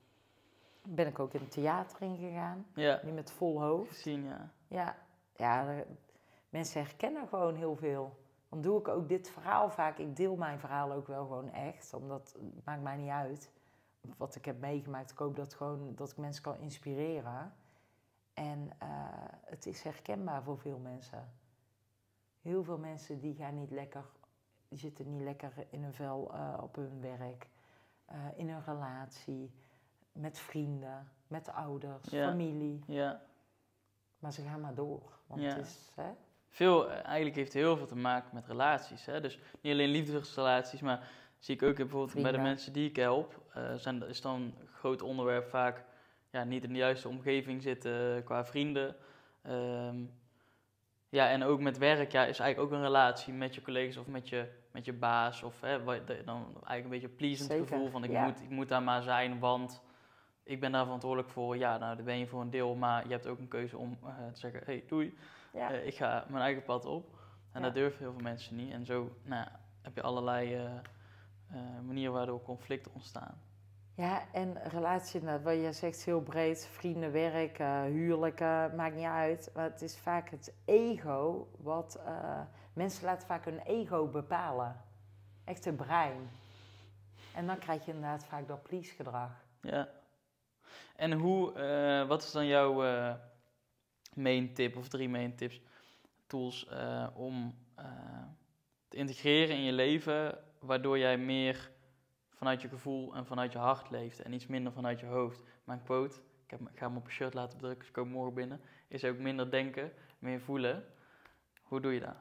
ben ik ook in het theater ingegaan. Ja. Nu met vol hoofd. Gezien, ja. Ja, ja de, mensen herkennen gewoon heel veel. Dan doe ik ook dit verhaal vaak. Ik deel mijn verhaal ook wel gewoon echt. Omdat het maakt mij niet uit wat ik heb meegemaakt. Ik hoop dat, gewoon, dat ik mensen kan inspireren. En uh, het is herkenbaar voor veel mensen. Heel veel mensen die gaan niet lekker, die zitten niet lekker in hun vel uh, op hun werk. Uh, in hun relatie. Met vrienden. Met ouders. Ja. Familie. Ja. Maar ze gaan maar door. Want Ja. het is... Hè, Veel, eigenlijk heeft het heel veel te maken met relaties. Hè? Dus niet alleen liefdesrelaties, maar zie ik ook bijvoorbeeld Vrienden. bij de mensen die ik help, uh, zijn, is dan een groot onderwerp vaak ja, niet in de juiste omgeving zitten qua vrienden. Um, ja, en ook met werk ja, is eigenlijk ook een relatie met je collega's of met je, met je baas. Of hè, wat, dan eigenlijk een beetje een pleasant Zeker. gevoel van ik, Ja. moet, ik moet daar maar zijn, want ik ben daar verantwoordelijk voor. Ja, nou, daar ben je voor een deel, maar je hebt ook een keuze om uh, te zeggen, hey, doei. Ja. Uh, ik ga mijn eigen pad op. En Ja. dat durven heel veel mensen niet. En zo nou, heb je allerlei uh, uh, manieren waardoor conflicten ontstaan. Ja, en relatie, nou, wat je zegt, heel breed. Vrienden, werk, uh, huwelijken, maakt niet uit. Maar het is vaak het ego wat... Uh, mensen laten vaak hun ego bepalen. Echt het brein. En dan krijg je inderdaad vaak dat please-gedrag. Ja. En hoe, uh, wat is dan jouw uh, main tip of drie main tips, tools uh, om uh, te integreren in je leven, waardoor jij meer vanuit je gevoel en vanuit je hart leeft en iets minder vanuit je hoofd? Mijn quote, ik, heb, ik ga hem op een shirt laten bedrukken, dus ik kom morgen binnen, is ook minder denken, meer voelen. Hoe doe je dat?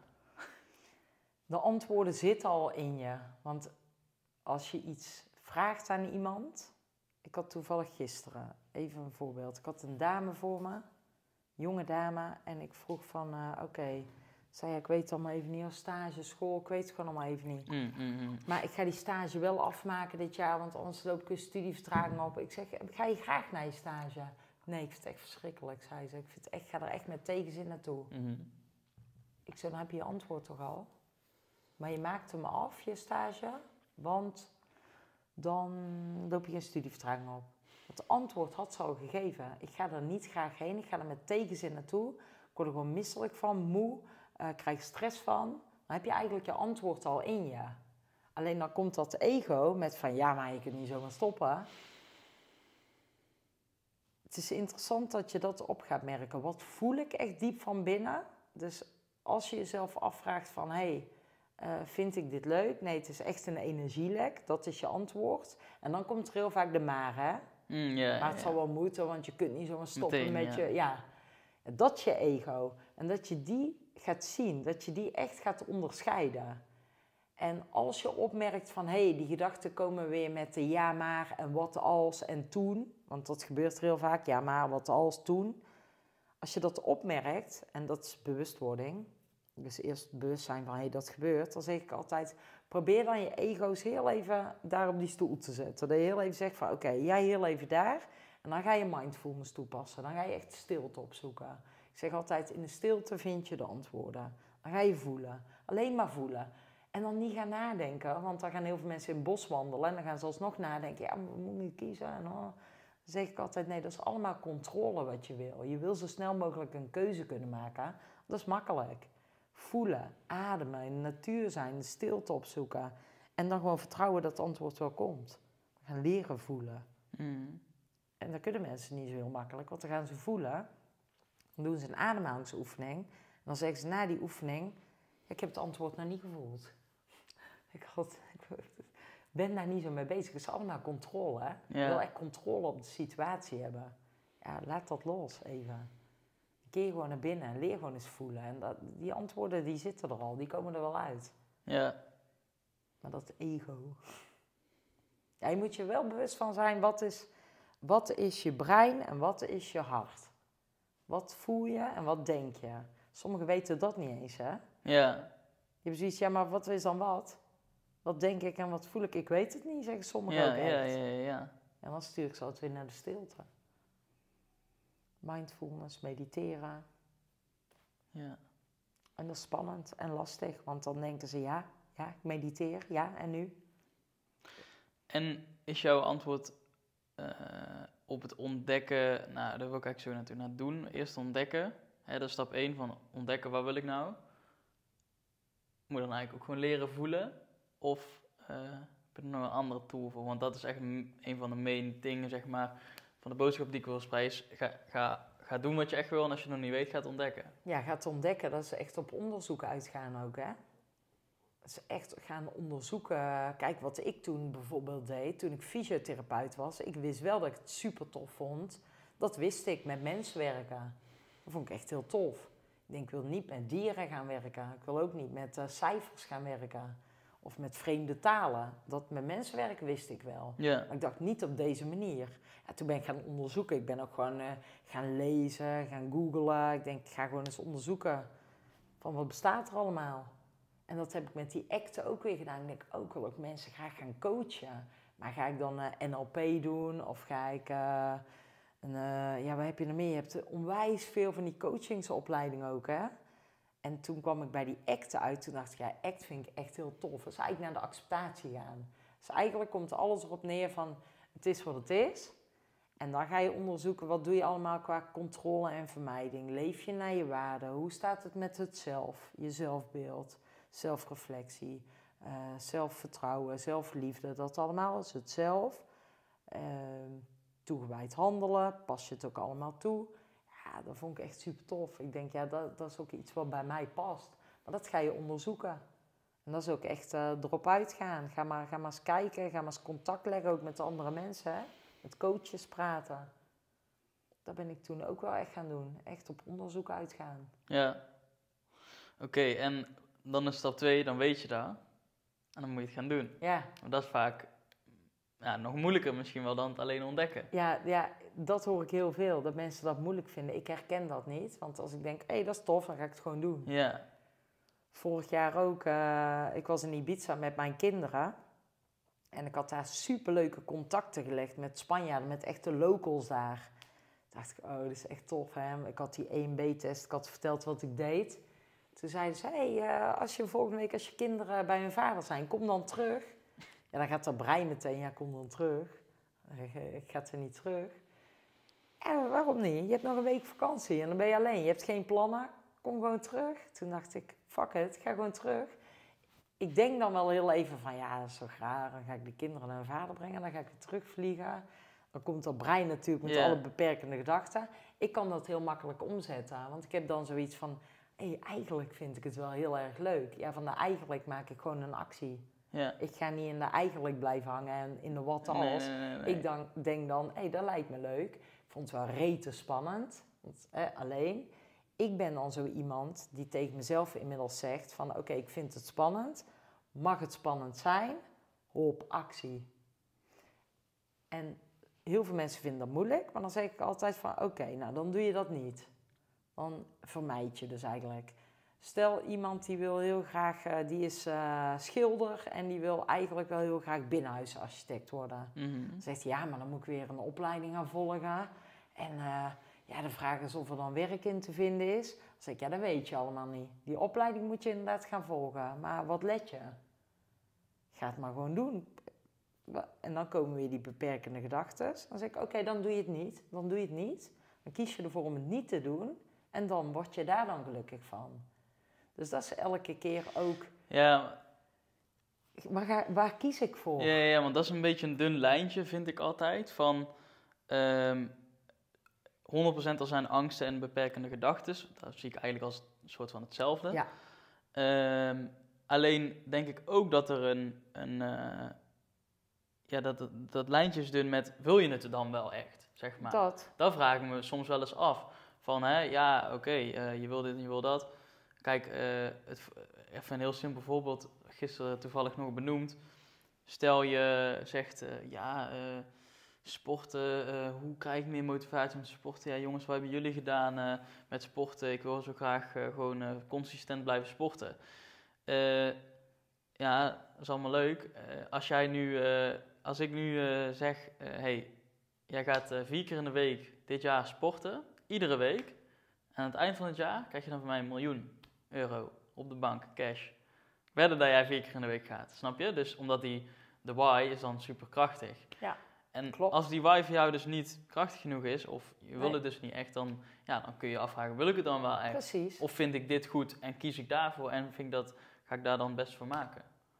De antwoorden zitten al in je. Want als je iets vraagt aan iemand... Ik had toevallig gisteren, even een voorbeeld. Ik had een dame voor me, jonge dame. En ik vroeg van, uh, oké, okay, zei ja, ik weet het allemaal even niet, als stage, school, ik weet het gewoon allemaal even niet. Mm, mm, mm. Maar ik ga die stage wel afmaken dit jaar, want anders loop ik een studievertraging op. Ik zeg, ga je graag naar je stage? Nee, ik vind het echt verschrikkelijk, zei ze. Ik, vind het echt, ik ga er echt met tegenzin naartoe. Mm. Ik zei, dan heb je je antwoord toch al? Maar je maakt hem af, je stage, want dan loop je geen studievertraging op. Het antwoord had ze al gegeven. Ik ga er niet graag heen. Ik ga er met tegenzin naartoe. Ik word er gewoon misselijk van, moe. Uh, krijg stress van. Dan heb je eigenlijk je antwoord al in je. Alleen dan komt dat ego met van... Ja, maar je kunt niet zomaar stoppen. Het is interessant dat je dat op gaat merken. Wat voel ik echt diep van binnen? Dus als je jezelf afvraagt van... Hé, hey, uh, vind ik dit leuk? Nee, het is echt een energielek. Dat is je antwoord. En dan komt er heel vaak de maar, hè? Mm, yeah, maar het yeah. zal wel moeten, want je kunt niet zomaar stoppen Meteen, met ja. je... Ja, dat is je ego. En dat je die gaat zien. Dat je die echt gaat onderscheiden. En als je opmerkt van... Hé, hey, die gedachten komen weer met de ja maar en wat als en toen. Want dat gebeurt heel vaak. Ja maar, wat als, toen. Als je dat opmerkt, en dat is bewustwording... Dus eerst bewust zijn van, hé, hey, dat gebeurt. Dan zeg ik altijd, probeer dan je ego's heel even daar op die stoel te zetten. Dat je heel even zegt van, oké, okay, jij heel even daar. En dan ga je mindfulness toepassen. Dan ga je echt stilte opzoeken. Ik zeg altijd, in de stilte vind je de antwoorden. Dan ga je voelen. Alleen maar voelen. En dan niet gaan nadenken. Want dan gaan heel veel mensen in het bos wandelen. En dan gaan ze alsnog nadenken, ja, we moeten niet kiezen. En, oh. Dan zeg ik altijd, nee, dat is allemaal controle wat je wil. Je wil zo snel mogelijk een keuze kunnen maken. Dat is makkelijk. Voelen, ademen, in de natuur zijn, de stilte opzoeken. En dan gewoon vertrouwen dat het antwoord wel komt. We gaan leren voelen. Mm. En dat kunnen mensen niet zo heel makkelijk, want dan gaan ze voelen. Dan doen ze een ademhalingsoefening. En dan zeggen ze na die oefening, ik heb het antwoord nog niet gevoeld. Ik, had, ik ben daar niet zo mee bezig. Het is allemaal controle. Hè? Je Ja. wil echt controle op de situatie hebben. Ja, laat dat los even. Keer gewoon naar binnen en leer gewoon eens voelen. En dat, die antwoorden die zitten er al, die komen er wel uit. Ja. Maar dat ego. Ja, je moet je wel bewust van zijn, wat is, wat is je brein en wat is je hart? Wat voel je en wat denk je? Sommigen weten dat niet eens, hè? Ja. Je hebt zoiets, ja, maar wat is dan wat? Wat denk ik en wat voel ik? Ik weet het niet, zeggen sommigen Ja, ook echt. ja, ja, ja. En dan stuur ik ze altijd weer naar de stilte. Mindfulness, mediteren. Ja. En dat is spannend en lastig, want dan denken ze, ja, ja, ik mediteer, ja, en nu? En is jouw antwoord uh, op het ontdekken, nou, daar wil ik eigenlijk zo naartoe naar doen. Eerst ontdekken, hè, dat is stap één van ontdekken, wat wil ik nou? Moet dan eigenlijk ook gewoon leren voelen? Of uh, heb je er nog een andere tool voor? Want dat is echt een van de main dingen, zeg maar, van de boodschap die ik wil verspreiden. Ga, ga, ga doen wat je echt wil en als je het nog niet weet, ga het ontdekken. Ja, ga het ontdekken. Dat is echt op onderzoek uitgaan ook, hè? Dat is echt gaan onderzoeken. Kijk, wat ik toen bijvoorbeeld deed, toen ik fysiotherapeut was. Ik wist wel dat ik het super tof vond. Dat wist ik, met mensen werken. Dat vond ik echt heel tof. Ik denk, ik wil niet met dieren gaan werken. Ik wil ook niet met uh, cijfers gaan werken. Of met vreemde talen. Dat met mensen werken wist ik wel. Ja. Maar ik dacht niet op deze manier. Ja, toen ben ik gaan onderzoeken. Ik ben ook gewoon uh, gaan lezen, gaan googlen. Ik denk, ik ga gewoon eens onderzoeken van wat bestaat er allemaal. En dat heb ik met die acten ook weer gedaan. Ik denk, ook wil ik mensen graag gaan coachen. Maar ga ik dan uh, N L P doen? Of ga ik... Uh, een, uh, ja, wat heb je er meer? Je hebt onwijs veel van die coachingsopleidingen ook, hè? En toen kwam ik bij die acten uit. Toen dacht ik, ja, act vind ik echt heel tof. Dus eigenlijk naar de acceptatie gaan. Dus eigenlijk komt alles erop neer van, het is wat het is. En dan ga je onderzoeken, wat doe je allemaal qua controle en vermijding? Leef je naar je waarden? Hoe staat het met het zelf? Je zelfbeeld, zelfreflectie, uh, zelfvertrouwen, zelfliefde. Dat allemaal is het zelf. Uh, toegewijd handelen, pas je het ook allemaal toe? Ja, dat vond ik echt super tof. Ik denk, ja, dat, dat is ook iets wat bij mij past. Maar dat ga je onderzoeken. En dat is ook echt uh, erop uitgaan. Ga maar, ga maar eens kijken, ga maar eens contact leggen ook met andere mensen. Hè? Met coaches praten. Dat ben ik toen ook wel echt gaan doen. Echt op onderzoek uitgaan. Ja. Oké, okay, en dan is stap twee, dan weet je dat. En dan moet je het gaan doen. Ja. Maar dat is vaak ja, nog moeilijker misschien wel dan het alleen ontdekken. Ja, ja, dat hoor ik heel veel. Dat mensen dat moeilijk vinden. Ik herken dat niet. Want als ik denk, hé, hey, dat is tof, dan ga ik het gewoon doen. Ja. Vorig jaar ook, uh, ik was in Ibiza met mijn kinderen. En ik had daar superleuke contacten gelegd met Spanjaarden, met echte locals daar. Toen dacht ik, oh, dat is echt tof, hè. Ik had die E M B-test, ik had verteld wat ik deed. Toen zeiden ze, hé, hey, uh, als je volgende week als je kinderen bij hun vader zijn, kom dan terug. Ja, dan gaat dat brein meteen, ja, kom dan terug. Ik ga ze niet terug. En waarom niet? Je hebt nog een week vakantie en dan ben je alleen. Je hebt geen plannen. Kom gewoon terug. Toen dacht ik, fuck it, ik ga gewoon terug. Ik denk dan wel heel even van, ja, dat is toch raar. Dan ga ik de kinderen naar hun vader brengen. Dan ga ik weer terugvliegen. Dan komt dat brein natuurlijk met Yeah. alle beperkende gedachten. Ik kan dat heel makkelijk omzetten. Want ik heb dan zoiets van, hé, hey, eigenlijk vind ik het wel heel erg leuk. Ja, van de eigenlijk maak ik gewoon een actie. Ja. Ik ga niet in de eigenlijk blijven hangen en in de wat als. Nee, nee, nee, nee. Ik dan, denk dan, hé, hey, dat lijkt me leuk. Ik vond het wel rete spannend. Want, eh, alleen, ik ben dan zo iemand die tegen mezelf inmiddels zegt van, oké, okay, ik vind het spannend. Mag het spannend zijn? Hop, actie. En heel veel mensen vinden dat moeilijk. Maar dan zeg ik altijd van, oké, okay, nou dan doe je dat niet. Dan vermijd je dus eigenlijk. Stel iemand die wil heel graag, uh, die is uh, schilder en die wil eigenlijk wel heel graag binnenhuisarchitect worden. Mm-hmm. Dan zegt hij, ja, maar dan moet ik weer een opleiding gaan volgen. En uh, ja, de vraag is of er dan werk in te vinden is. Dan zeg ik, ja, dat weet je allemaal niet. Die opleiding moet je inderdaad gaan volgen. Maar wat let je? Ga het maar gewoon doen. En dan komen weer die beperkende gedachten. Dan zeg ik, oké, okay, dan doe je het niet. Dan doe je het niet. Dan kies je ervoor om het niet te doen. En dan word je daar dan gelukkig van. Dus dat is elke keer ook... Ja. Maar waar, waar kies ik voor? Ja, ja, want dat is een beetje een dun lijntje, vind ik altijd. Van um, honderd procent er zijn angsten en beperkende gedachten. Dat zie ik eigenlijk als een soort van hetzelfde. Ja. Um, alleen denk ik ook dat er een... een uh, ja, dat, dat, dat lijntje is dun met, wil je het dan wel echt, zeg maar. Dat. Dat vraag ik me soms wel eens af. Van, hè, ja, oké, okay, uh, je wil dit en je wil dat. Kijk, uh, het, even een heel simpel voorbeeld, gisteren toevallig nog benoemd. Stel je zegt, uh, ja, uh, sporten, uh, hoe krijg ik meer motivatie om te sporten? Ja, jongens, wat hebben jullie gedaan uh, met sporten? Ik wil zo graag uh, gewoon uh, consistent blijven sporten. Uh, ja, dat is allemaal leuk. Uh, als jij nu, uh, als ik nu uh, zeg, uh, hey, jij gaat uh, vier keer in de week dit jaar sporten, iedere week. En aan het eind van het jaar krijg je dan van mij een miljoen euro op de bank, cash. Wedden dat jij vier keer in de week gaat, snap je? Dus omdat die, de why is dan super krachtig. Ja, en klopt. Als die why voor jou dus niet krachtig genoeg is, of je wil nee. het dus niet echt, dan, ja, dan kun je je afvragen, wil ik het dan wel echt? Precies. Of vind ik dit goed en kies ik daarvoor en vind ik dat, ga ik daar dan best voor maken?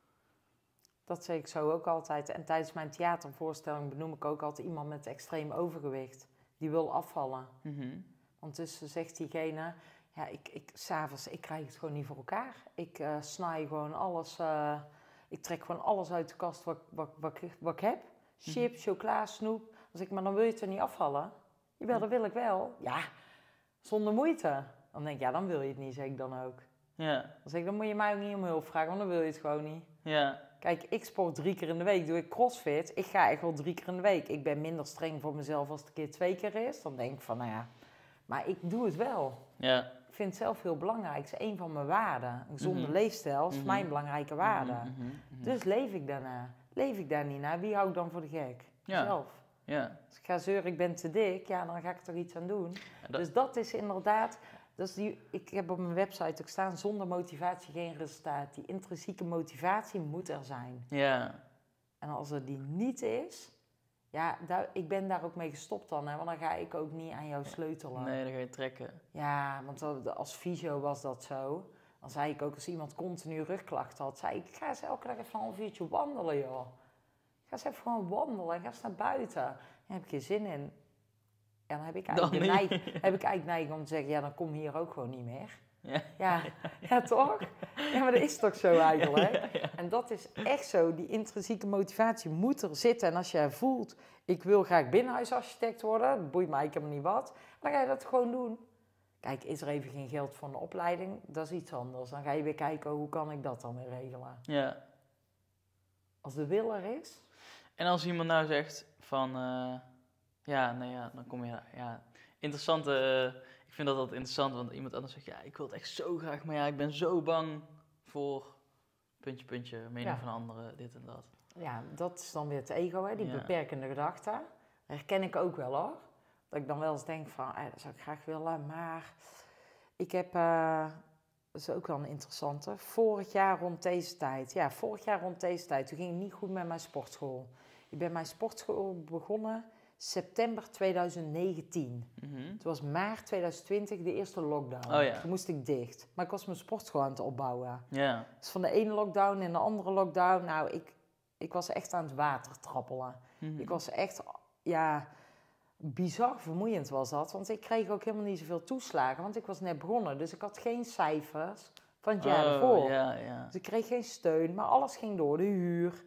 Dat zeg ik zo ook altijd. En tijdens mijn theatervoorstelling benoem ik ook altijd iemand met extreem overgewicht. Die wil afvallen. Mm-hmm. Want dus zegt diegene, ja, ik, ik, 's avonds, ik krijg het gewoon niet voor elkaar. Ik uh, snij gewoon alles, uh, ik trek gewoon alles uit de kast wat, wat, wat, wat ik heb. Chips, chocola, snoep. Dan zeg ik, maar dan wil je het er niet afvallen? Jawel, dat wil ik wel. Ja, zonder moeite. Dan denk ik, ja, dan wil je het niet, zeg ik dan ook. Ja. Dan zeg ik, dan moet je mij ook niet om hulp vragen, want dan wil je het gewoon niet. Ja. Kijk, ik sport drie keer in de week, doe ik crossfit. Ik ga echt wel drie keer in de week. Ik ben minder streng voor mezelf als het een keer twee keer is. Dan denk ik van, nou ja, maar ik doe het wel. Ja. Ik vind het zelf heel belangrijk. Het is een van mijn waarden. Een gezonde Mm-hmm. leefstijl is Mm-hmm. mijn belangrijke waarde. Mm-hmm. Mm-hmm. Dus leef ik daarna. Leef ik daar niet naar? Wie hou ik dan voor de gek? Ja. Zelf. Ja. Als ik ga zeuren, ik ben te dik, ja, dan ga ik er iets aan doen. Ja, dat... Dus dat is inderdaad... Dat is die, ik heb op mijn website ook staan, zonder motivatie geen resultaat. Die intrinsieke motivatie moet er zijn. Ja. En als er die niet is, ja, daar, ik ben daar ook mee gestopt dan. Hè, want dan ga ik ook niet aan jou sleutelen. Nee, dan ga je trekken. Ja, want als fysio was dat zo. Dan zei ik ook, als iemand continu rugklachten had, zei ik, ga eens elke dag even een half uurtje wandelen, joh. Ga eens even gewoon wandelen, ga eens naar buiten. Daar heb ik geen zin in. En dan heb ik eigenlijk, de neiging, heb ik eigenlijk neiging om te zeggen, ja, dan kom je hier ook gewoon niet meer. Ja. Ja, ja, toch? Ja, maar dat is toch zo eigenlijk? Ja, ja, ja. En dat is echt zo, die intrinsieke motivatie moet er zitten. En als jij voelt, ik wil graag binnenhuisarchitect worden, dat boeit mij helemaal niet wat, dan ga je dat gewoon doen. Kijk, is er even geen geld voor een opleiding, dat is iets anders. Dan ga je weer kijken, hoe kan ik dat dan weer regelen? Ja. Als de wil er is. En als iemand nou zegt van, uh, ja, nou ja, dan kom je, ja, interessante, uh, ik vind dat altijd interessant, want iemand anders zegt, ja, ik wil het echt zo graag, maar ja, ik ben zo bang voor, puntje, puntje, mening Ja. van anderen, dit en dat. Ja, dat is dan weer het ego, hè? Die Ja. beperkende gedachten. Dat herken ik ook wel, hoor. Dat ik dan wel eens denk van, eh, dat zou ik graag willen, maar ik heb, uh, dat is ook wel een interessante, vorig jaar rond deze tijd, ja, vorig jaar rond deze tijd, toen ging het niet goed met mijn sportschool. Ik ben mijn sportschool begonnen september tweeduizend negentien. Mhm. Het was maart tweeduizend twintig, de eerste lockdown. Oh ja. Toen moest ik dicht. Maar ik was mijn sportschool aan het opbouwen. Ja. Dus van de ene lockdown in de andere lockdown, nou, ik, ik was echt aan het water trappelen. Mhm. Ik was echt, ja, bizar vermoeiend was dat. Want ik kreeg ook helemaal niet zoveel toeslagen, want ik was net begonnen. Dus ik had geen cijfers van het jaar Oh, ervoor. ja, ja. Dus ik kreeg geen steun, maar alles ging door. De huur,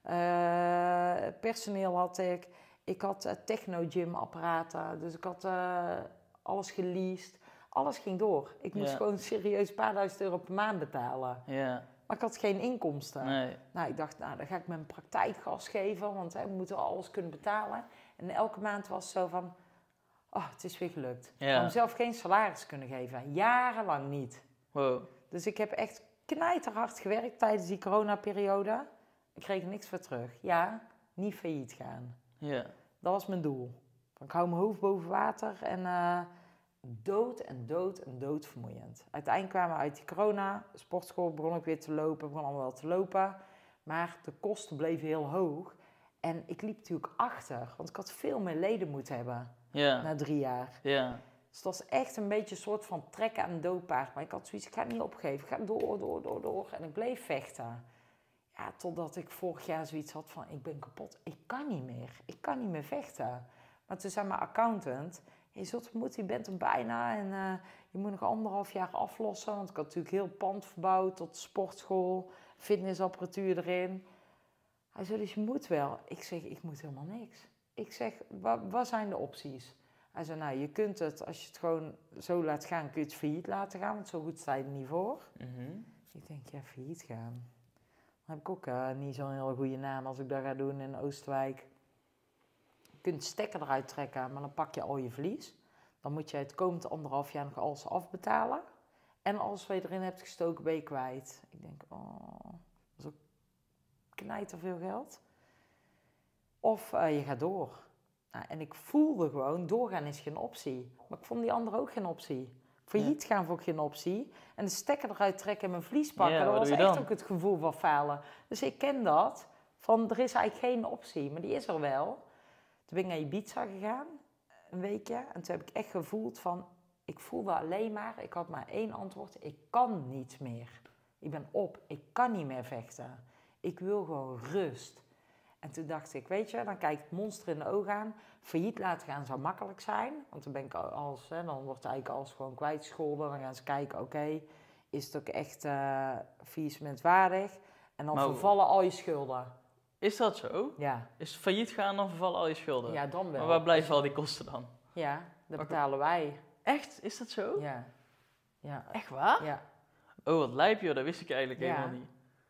eh, personeel had ik. Ik had uh, techno-gym-apparaten, dus ik had uh, alles geleased. Alles ging door. Ik moest Ja. gewoon serieus een paar duizend euro per maand betalen. Ja. Maar ik had geen inkomsten. Nee. Nou, ik dacht, nou, dan ga ik mijn praktijkgas geven, want hè, we moeten alles kunnen betalen. En elke maand was het zo van, oh, het is weer gelukt. Ja. Ik had mezelf geen salaris kunnen geven. Jarenlang niet. Wow. Dus ik heb echt knijterhard gewerkt tijdens die coronaperiode. Ik kreeg er niks voor terug. Ja, niet failliet gaan. Ja. Dat was mijn doel. Ik hou mijn hoofd boven water en uh, dood en dood en dood vermoeiend. Uiteindelijk kwamen we uit die corona. Sportschool begon ik weer te lopen, begon allemaal wel te lopen. Maar de kosten bleven heel hoog. En ik liep natuurlijk achter, want ik had veel meer leden moeten hebben Ja. na drie jaar. Ja. Dus het was echt een beetje een soort van trekken aan een doodpaard. Maar ik had zoiets, ik ga het niet opgeven. Ik ga door, door, door, door. En ik bleef vechten. Ja, totdat ik vorig jaar zoiets had van, ik ben kapot. Ik kan niet meer. Ik kan niet meer vechten. Maar toen zei mijn accountant, je zult moeten, je bent er bijna. En uh, je moet nog anderhalf jaar aflossen. Want ik had natuurlijk heel pand verbouwd tot sportschool. Fitnessapparatuur erin. Hij zei, dus je moet wel. Ik zeg, ik moet helemaal niks. Ik zeg, wat, wat zijn de opties? Hij zei, nou, je kunt het, als je het gewoon zo laat gaan, kun je het failliet laten gaan. Want zo goed sta je er niet voor. Mhm. Ik denk, ja, failliet gaan. Dan heb ik ook uh, niet zo'n hele goede naam als ik dat ga doen in Oostwijk. Je kunt de stekker eruit trekken, maar dan pak je al je verlies. Dan moet je het komend anderhalf jaar nog alles afbetalen. En alles wat je erin hebt gestoken, ben je kwijt. Ik denk, oh, dat is ook knijterveel geld. Of uh, je gaat door. Nou, en ik voelde gewoon, doorgaan is geen optie. Maar ik vond die andere ook geen optie. Failliet gaan vond ik geen optie. En de stekker eruit trekken en mijn vlies pakken, Ja, dat wat was doe je echt dan? ook het gevoel van falen. Dus ik ken dat, van er is eigenlijk geen optie, maar die is er wel. Toen ben ik naar Ibiza gegaan, een weekje. En toen heb ik echt gevoeld van, ik voelde alleen maar, ik had maar één antwoord, ik kan niet meer. Ik ben op, ik kan niet meer vechten. Ik wil gewoon rust. En toen dacht ik, weet je, dan kijk ik het monster in de ogen aan. Failliet laten gaan zou makkelijk zijn. Want dan ben ik als, hè, dan wordt eigenlijk alles gewoon kwijtgescholden. Dan gaan ze kijken, oké, okay, is het ook echt uh, faillissementwaardig? En dan Maar vervallen al je schulden. Is dat zo? Ja. Is het failliet gaan, dan vervallen al je schulden? Ja, dan wel. Maar waar blijven al die kosten dan? Ja, dat betalen wij. Echt? Is dat zo? Ja. Ja. Echt waar? Ja. Oh, wat lijp joh, dat wist ik eigenlijk Ja. helemaal niet.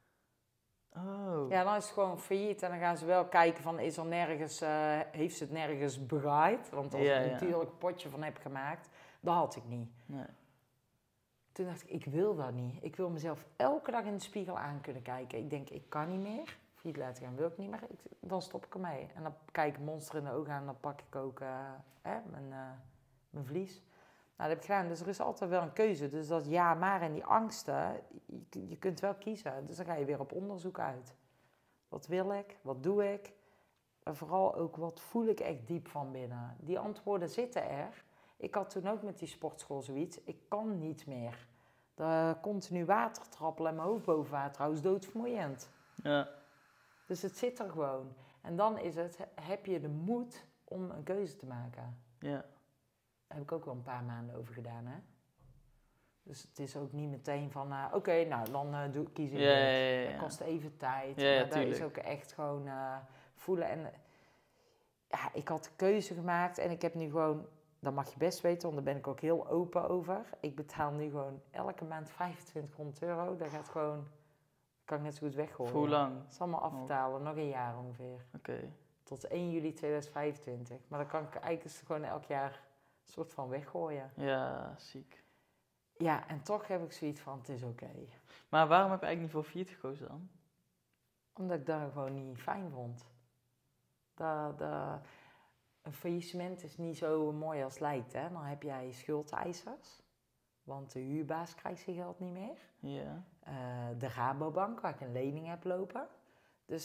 Oh. Ja, dan is het gewoon failliet en dan gaan ze wel kijken van, is er nergens, uh, heeft ze het nergens begaaid? Want als Ja, ik ja. natuurlijk een potje van heb gemaakt, dat had ik niet. Nee. Toen dacht ik, ik wil dat niet. Ik wil mezelf elke dag in de spiegel aan kunnen kijken. Ik denk, ik kan niet meer. Failliet laten gaan wil ik niet meer. Ik, dan stop ik ermee. En dan kijk ik een monster in de ogen aan en dan pak ik ook uh, hè, mijn, uh, mijn vlies. Nou, dat heb ik gedaan. Dus er is altijd wel een keuze. Dus dat ja, maar en die angsten, je, je kunt wel kiezen. Dus dan ga je weer op onderzoek uit. Wat wil ik? Wat doe ik? En vooral ook, wat voel ik echt diep van binnen? Die antwoorden zitten er. Ik had toen ook met die sportschool zoiets. Ik kan niet meer. De continu water trappelen en mijn hoofd boven water houden is doodvermoeiend. Ja. Dus het zit er gewoon. En dan is het, heb je de moed om een keuze te maken. Ja. Daar heb ik ook wel een paar maanden over gedaan, hè. Dus het is ook niet meteen van, uh, oké, okay, nou, dan uh, doe, kies ik Ja, het. ja, ja, ja. Dat kost even tijd. Ja, ja, maar dat is tuurlijk. ook echt gewoon uh, voelen. En uh, ja, ik had de keuze gemaakt en ik heb nu gewoon, dat mag je best weten, want daar ben ik ook heel open over. Ik betaal nu gewoon elke maand vijfentwintighonderd euro. Dat gaat gewoon, kan ik net zo goed weggooien. Voor hoe lang? Dat is allemaal afbetalen, nog een jaar ongeveer. Oké. Okay. Tot één juli tweeduizend vijfentwintig. Maar dan kan ik eigenlijk gewoon elk jaar een soort van weggooien. Ja, ziek. Ja, en toch heb ik zoiets van, het is oké. Okay. Maar waarom heb je eigenlijk niet voor failliet gekozen dan? Omdat ik dat gewoon niet fijn vond. Dat, dat, een faillissement is niet zo mooi als het lijkt. Hè? Dan heb jij schuldeisers. Want de huurbaas krijgt zijn geld niet meer. Ja. Uh, de Rabobank, waar ik een lening heb lopen. Dus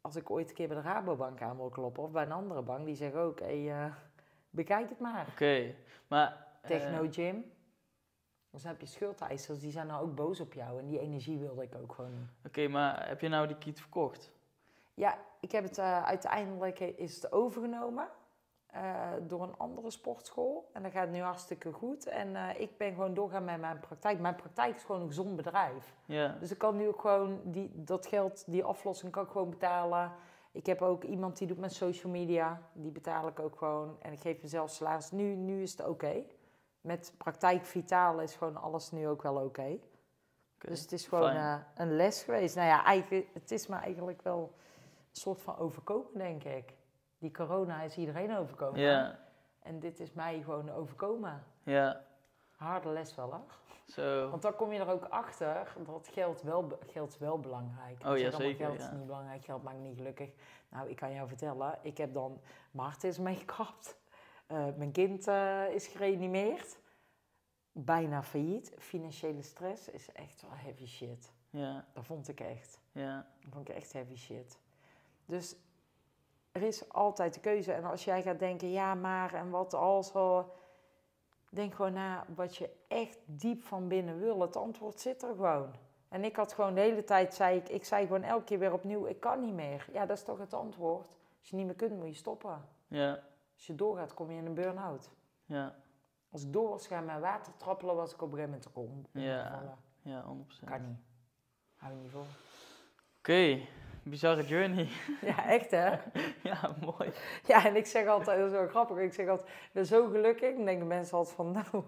als ik ooit een keer bij de Rabobank aan wil kloppen of bij een andere bank, die zeggen ook, hey, uh, bekijk het maar. Oké, okay, maar... Techno uh, Gym. Dus dan heb je schuldeisers, die zijn nou ook boos op jou. En die energie wilde ik ook gewoon niet. Oké, okay, maar heb je nou die kiet verkocht? Ja, ik heb het uh, uiteindelijk is het overgenomen. Uh, door een andere sportschool. En dat gaat nu hartstikke goed. En uh, ik ben gewoon doorgaan met mijn praktijk. Mijn praktijk is gewoon een gezond bedrijf. Ja. Dus ik kan nu ook gewoon die, dat geld, die aflossing kan ik gewoon betalen. Ik heb ook iemand die doet met social media. Die betaal ik ook gewoon. En ik geef mezelf salaris. Nu, nu is het oké. Okay. Met praktijk vitaal is gewoon alles nu ook wel oké. Okay. Okay. Dus het is gewoon uh, een les geweest. Nou ja, eigenlijk, het is me eigenlijk wel een soort van overkomen, denk ik. Die corona is iedereen overkomen. Ja. En dit is mij gewoon overkomen. Ja. Harde les wel, hè? Zo. Want dan kom je er ook achter dat geld wel, geld is wel belangrijk. Oh ja, zeker. Geld ja. is niet belangrijk, geld maakt niet gelukkig. Nou, ik kan jou vertellen, ik heb dan... Maarten is meegekapt. Uh, mijn kind uh, is gereanimeerd. Bijna failliet. Financiële stress is echt wel heavy shit. Ja. Dat vond ik echt. Ja. Dat vond ik echt heavy shit. Dus er is altijd de keuze. En als jij gaat denken, ja maar en wat als... Uh, denk gewoon na wat je echt diep van binnen wil. Het antwoord zit er gewoon. En ik had gewoon de hele tijd, zei ik, ik zei gewoon elke keer weer opnieuw, ik kan niet meer. Ja, dat is toch het antwoord. Als je niet meer kunt, moet je stoppen. Ja. Als je doorgaat, kom je in een burn-out. Ja. Als ik door was gaan met water trappelen, was ik op een gegeven moment om. Ja. Ja, honderd procent. Kan niet. Hou je niet vol. Oké, okay. Bizarre journey. Ja, echt hè? Ja, mooi. Ja, en ik zeg altijd, dat is zo grappig, ik zeg altijd, ik ben zo gelukkig. Dan denken mensen altijd van, nou...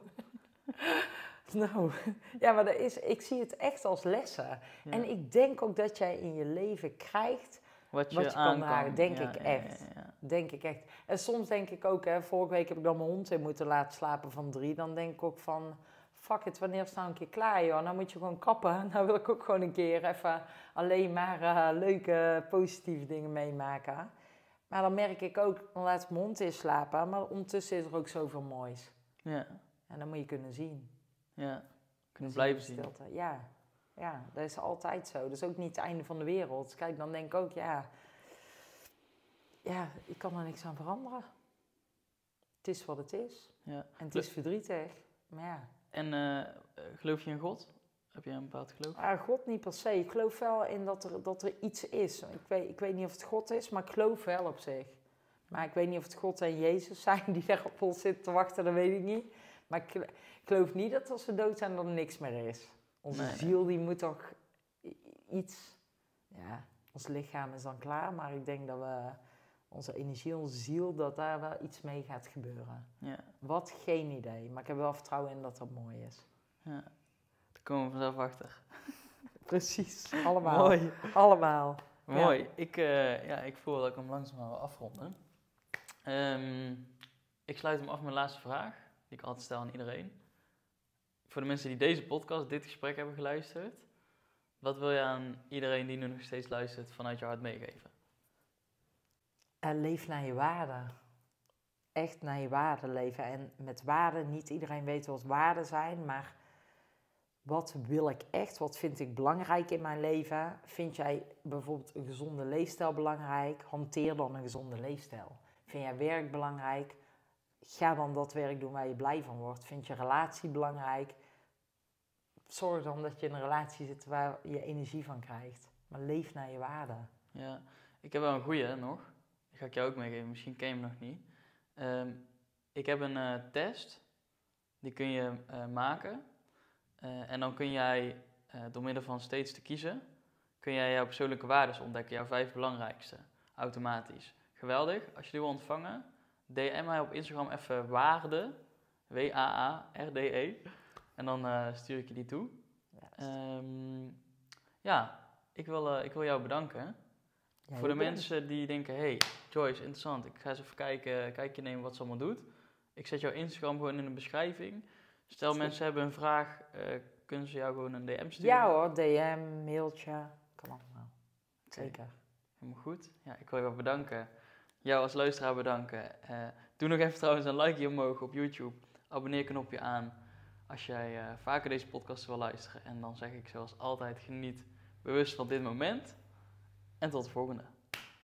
nou, ja, maar dat is, ik zie het echt als lessen. Ja. En ik denk ook dat jij in je leven krijgt wat je, wat je kan dragen. Denk ja, ik echt. Ja, ja, ja. Denk ik echt. En soms denk ik ook, hè, vorige week heb ik dan mijn hond in moeten laten slapen van drie. Dan denk ik ook van, fuck it, wanneer is het nou een keer klaar, joh? Nou moet je gewoon kappen. Nou wil ik ook gewoon een keer even alleen maar uh, leuke, positieve dingen meemaken. Maar dan merk ik ook, dan laat ik mijn hond in slapen. Maar ondertussen is er ook zoveel moois. Ja. En dan moet je kunnen zien. Ja, kunnen blijven zien. Stilte. Ja. Ja, dat is altijd zo. Dat is ook niet het einde van de wereld. Kijk, dan denk ik ook, ja... Ja, ik kan er niks aan veranderen. Het is wat het is. Ja. En het is verdrietig. Maar ja. En uh, geloof je in God? Heb je een bepaald geloof? Ah, God niet per se. Ik geloof wel in dat er, dat er iets is. Ik weet, ik weet niet of het God is, maar ik geloof wel op zich. Maar ik weet niet of het God en Jezus zijn die daar op ons zitten te wachten, dat weet ik niet. Maar ik, ik geloof niet dat als we dood zijn, dat er niks meer is. Onze nee, ziel, die moet toch iets... Ja, ons lichaam is dan klaar, maar ik denk dat we... Onze energie, onze ziel, dat daar wel iets mee gaat gebeuren. Ja. Wat? Geen idee. Maar ik heb wel vertrouwen in dat dat mooi is. Ja. Daar komen we vanzelf achter. Precies. Allemaal. Mooi. Allemaal. Mooi. Ja. Ik, uh, ja, ik voel dat ik hem langzaam wil afronden. Um, ik sluit hem af met mijn laatste vraag. Die ik altijd stel aan iedereen. Voor de mensen die deze podcast, dit gesprek hebben geluisterd. Wat wil je aan iedereen die nu nog steeds luistert vanuit je hart meegeven? Uh, leef naar je waarde. Echt naar je waarde leven. En met waarde, niet iedereen weet wat waarden zijn, maar wat wil ik echt? Wat vind ik belangrijk in mijn leven? Vind jij bijvoorbeeld een gezonde leefstijl belangrijk? Hanteer dan een gezonde leefstijl. Vind jij werk belangrijk? Ga dan dat werk doen waar je blij van wordt. Vind je relatie belangrijk? Zorg dan dat je in een relatie zit waar je energie van krijgt. Maar leef naar je waarde. Ja, ik heb wel een goeie nog. Die ga ik jou ook meegeven. Misschien ken je hem nog niet. Um, ik heb een uh, test. Die kun je uh, maken. Uh, en dan kun jij, uh, door middel van steeds te kiezen, kun jij jouw persoonlijke waarden ontdekken. Jouw vijf belangrijkste. Automatisch. Geweldig. Als je die wil ontvangen, D M mij op Instagram even waarde. W A A R D E. En dan uh, stuur ik je die toe. Um, ja, ik wil, uh, ik wil jou bedanken. Ja, voor de mensen die denken, hey, Joyce, interessant. Ik ga eens even kijken, kijkje nemen wat ze allemaal doet. Ik zet jouw Instagram gewoon in de beschrijving. Stel mensen hebben een vraag, uh, kunnen ze jou gewoon een D M sturen? Ja hoor, D M, mailtje, kan allemaal. Zeker. Okay. Helemaal goed. Ja, ik wil je wel bedanken. Jou als luisteraar bedanken. Uh, doe nog even trouwens een likeje omhoog op YouTube. Abonneerknopje aan als jij uh, vaker deze podcast wil luisteren. En dan zeg ik zoals altijd, geniet bewust van dit moment. En tot de volgende.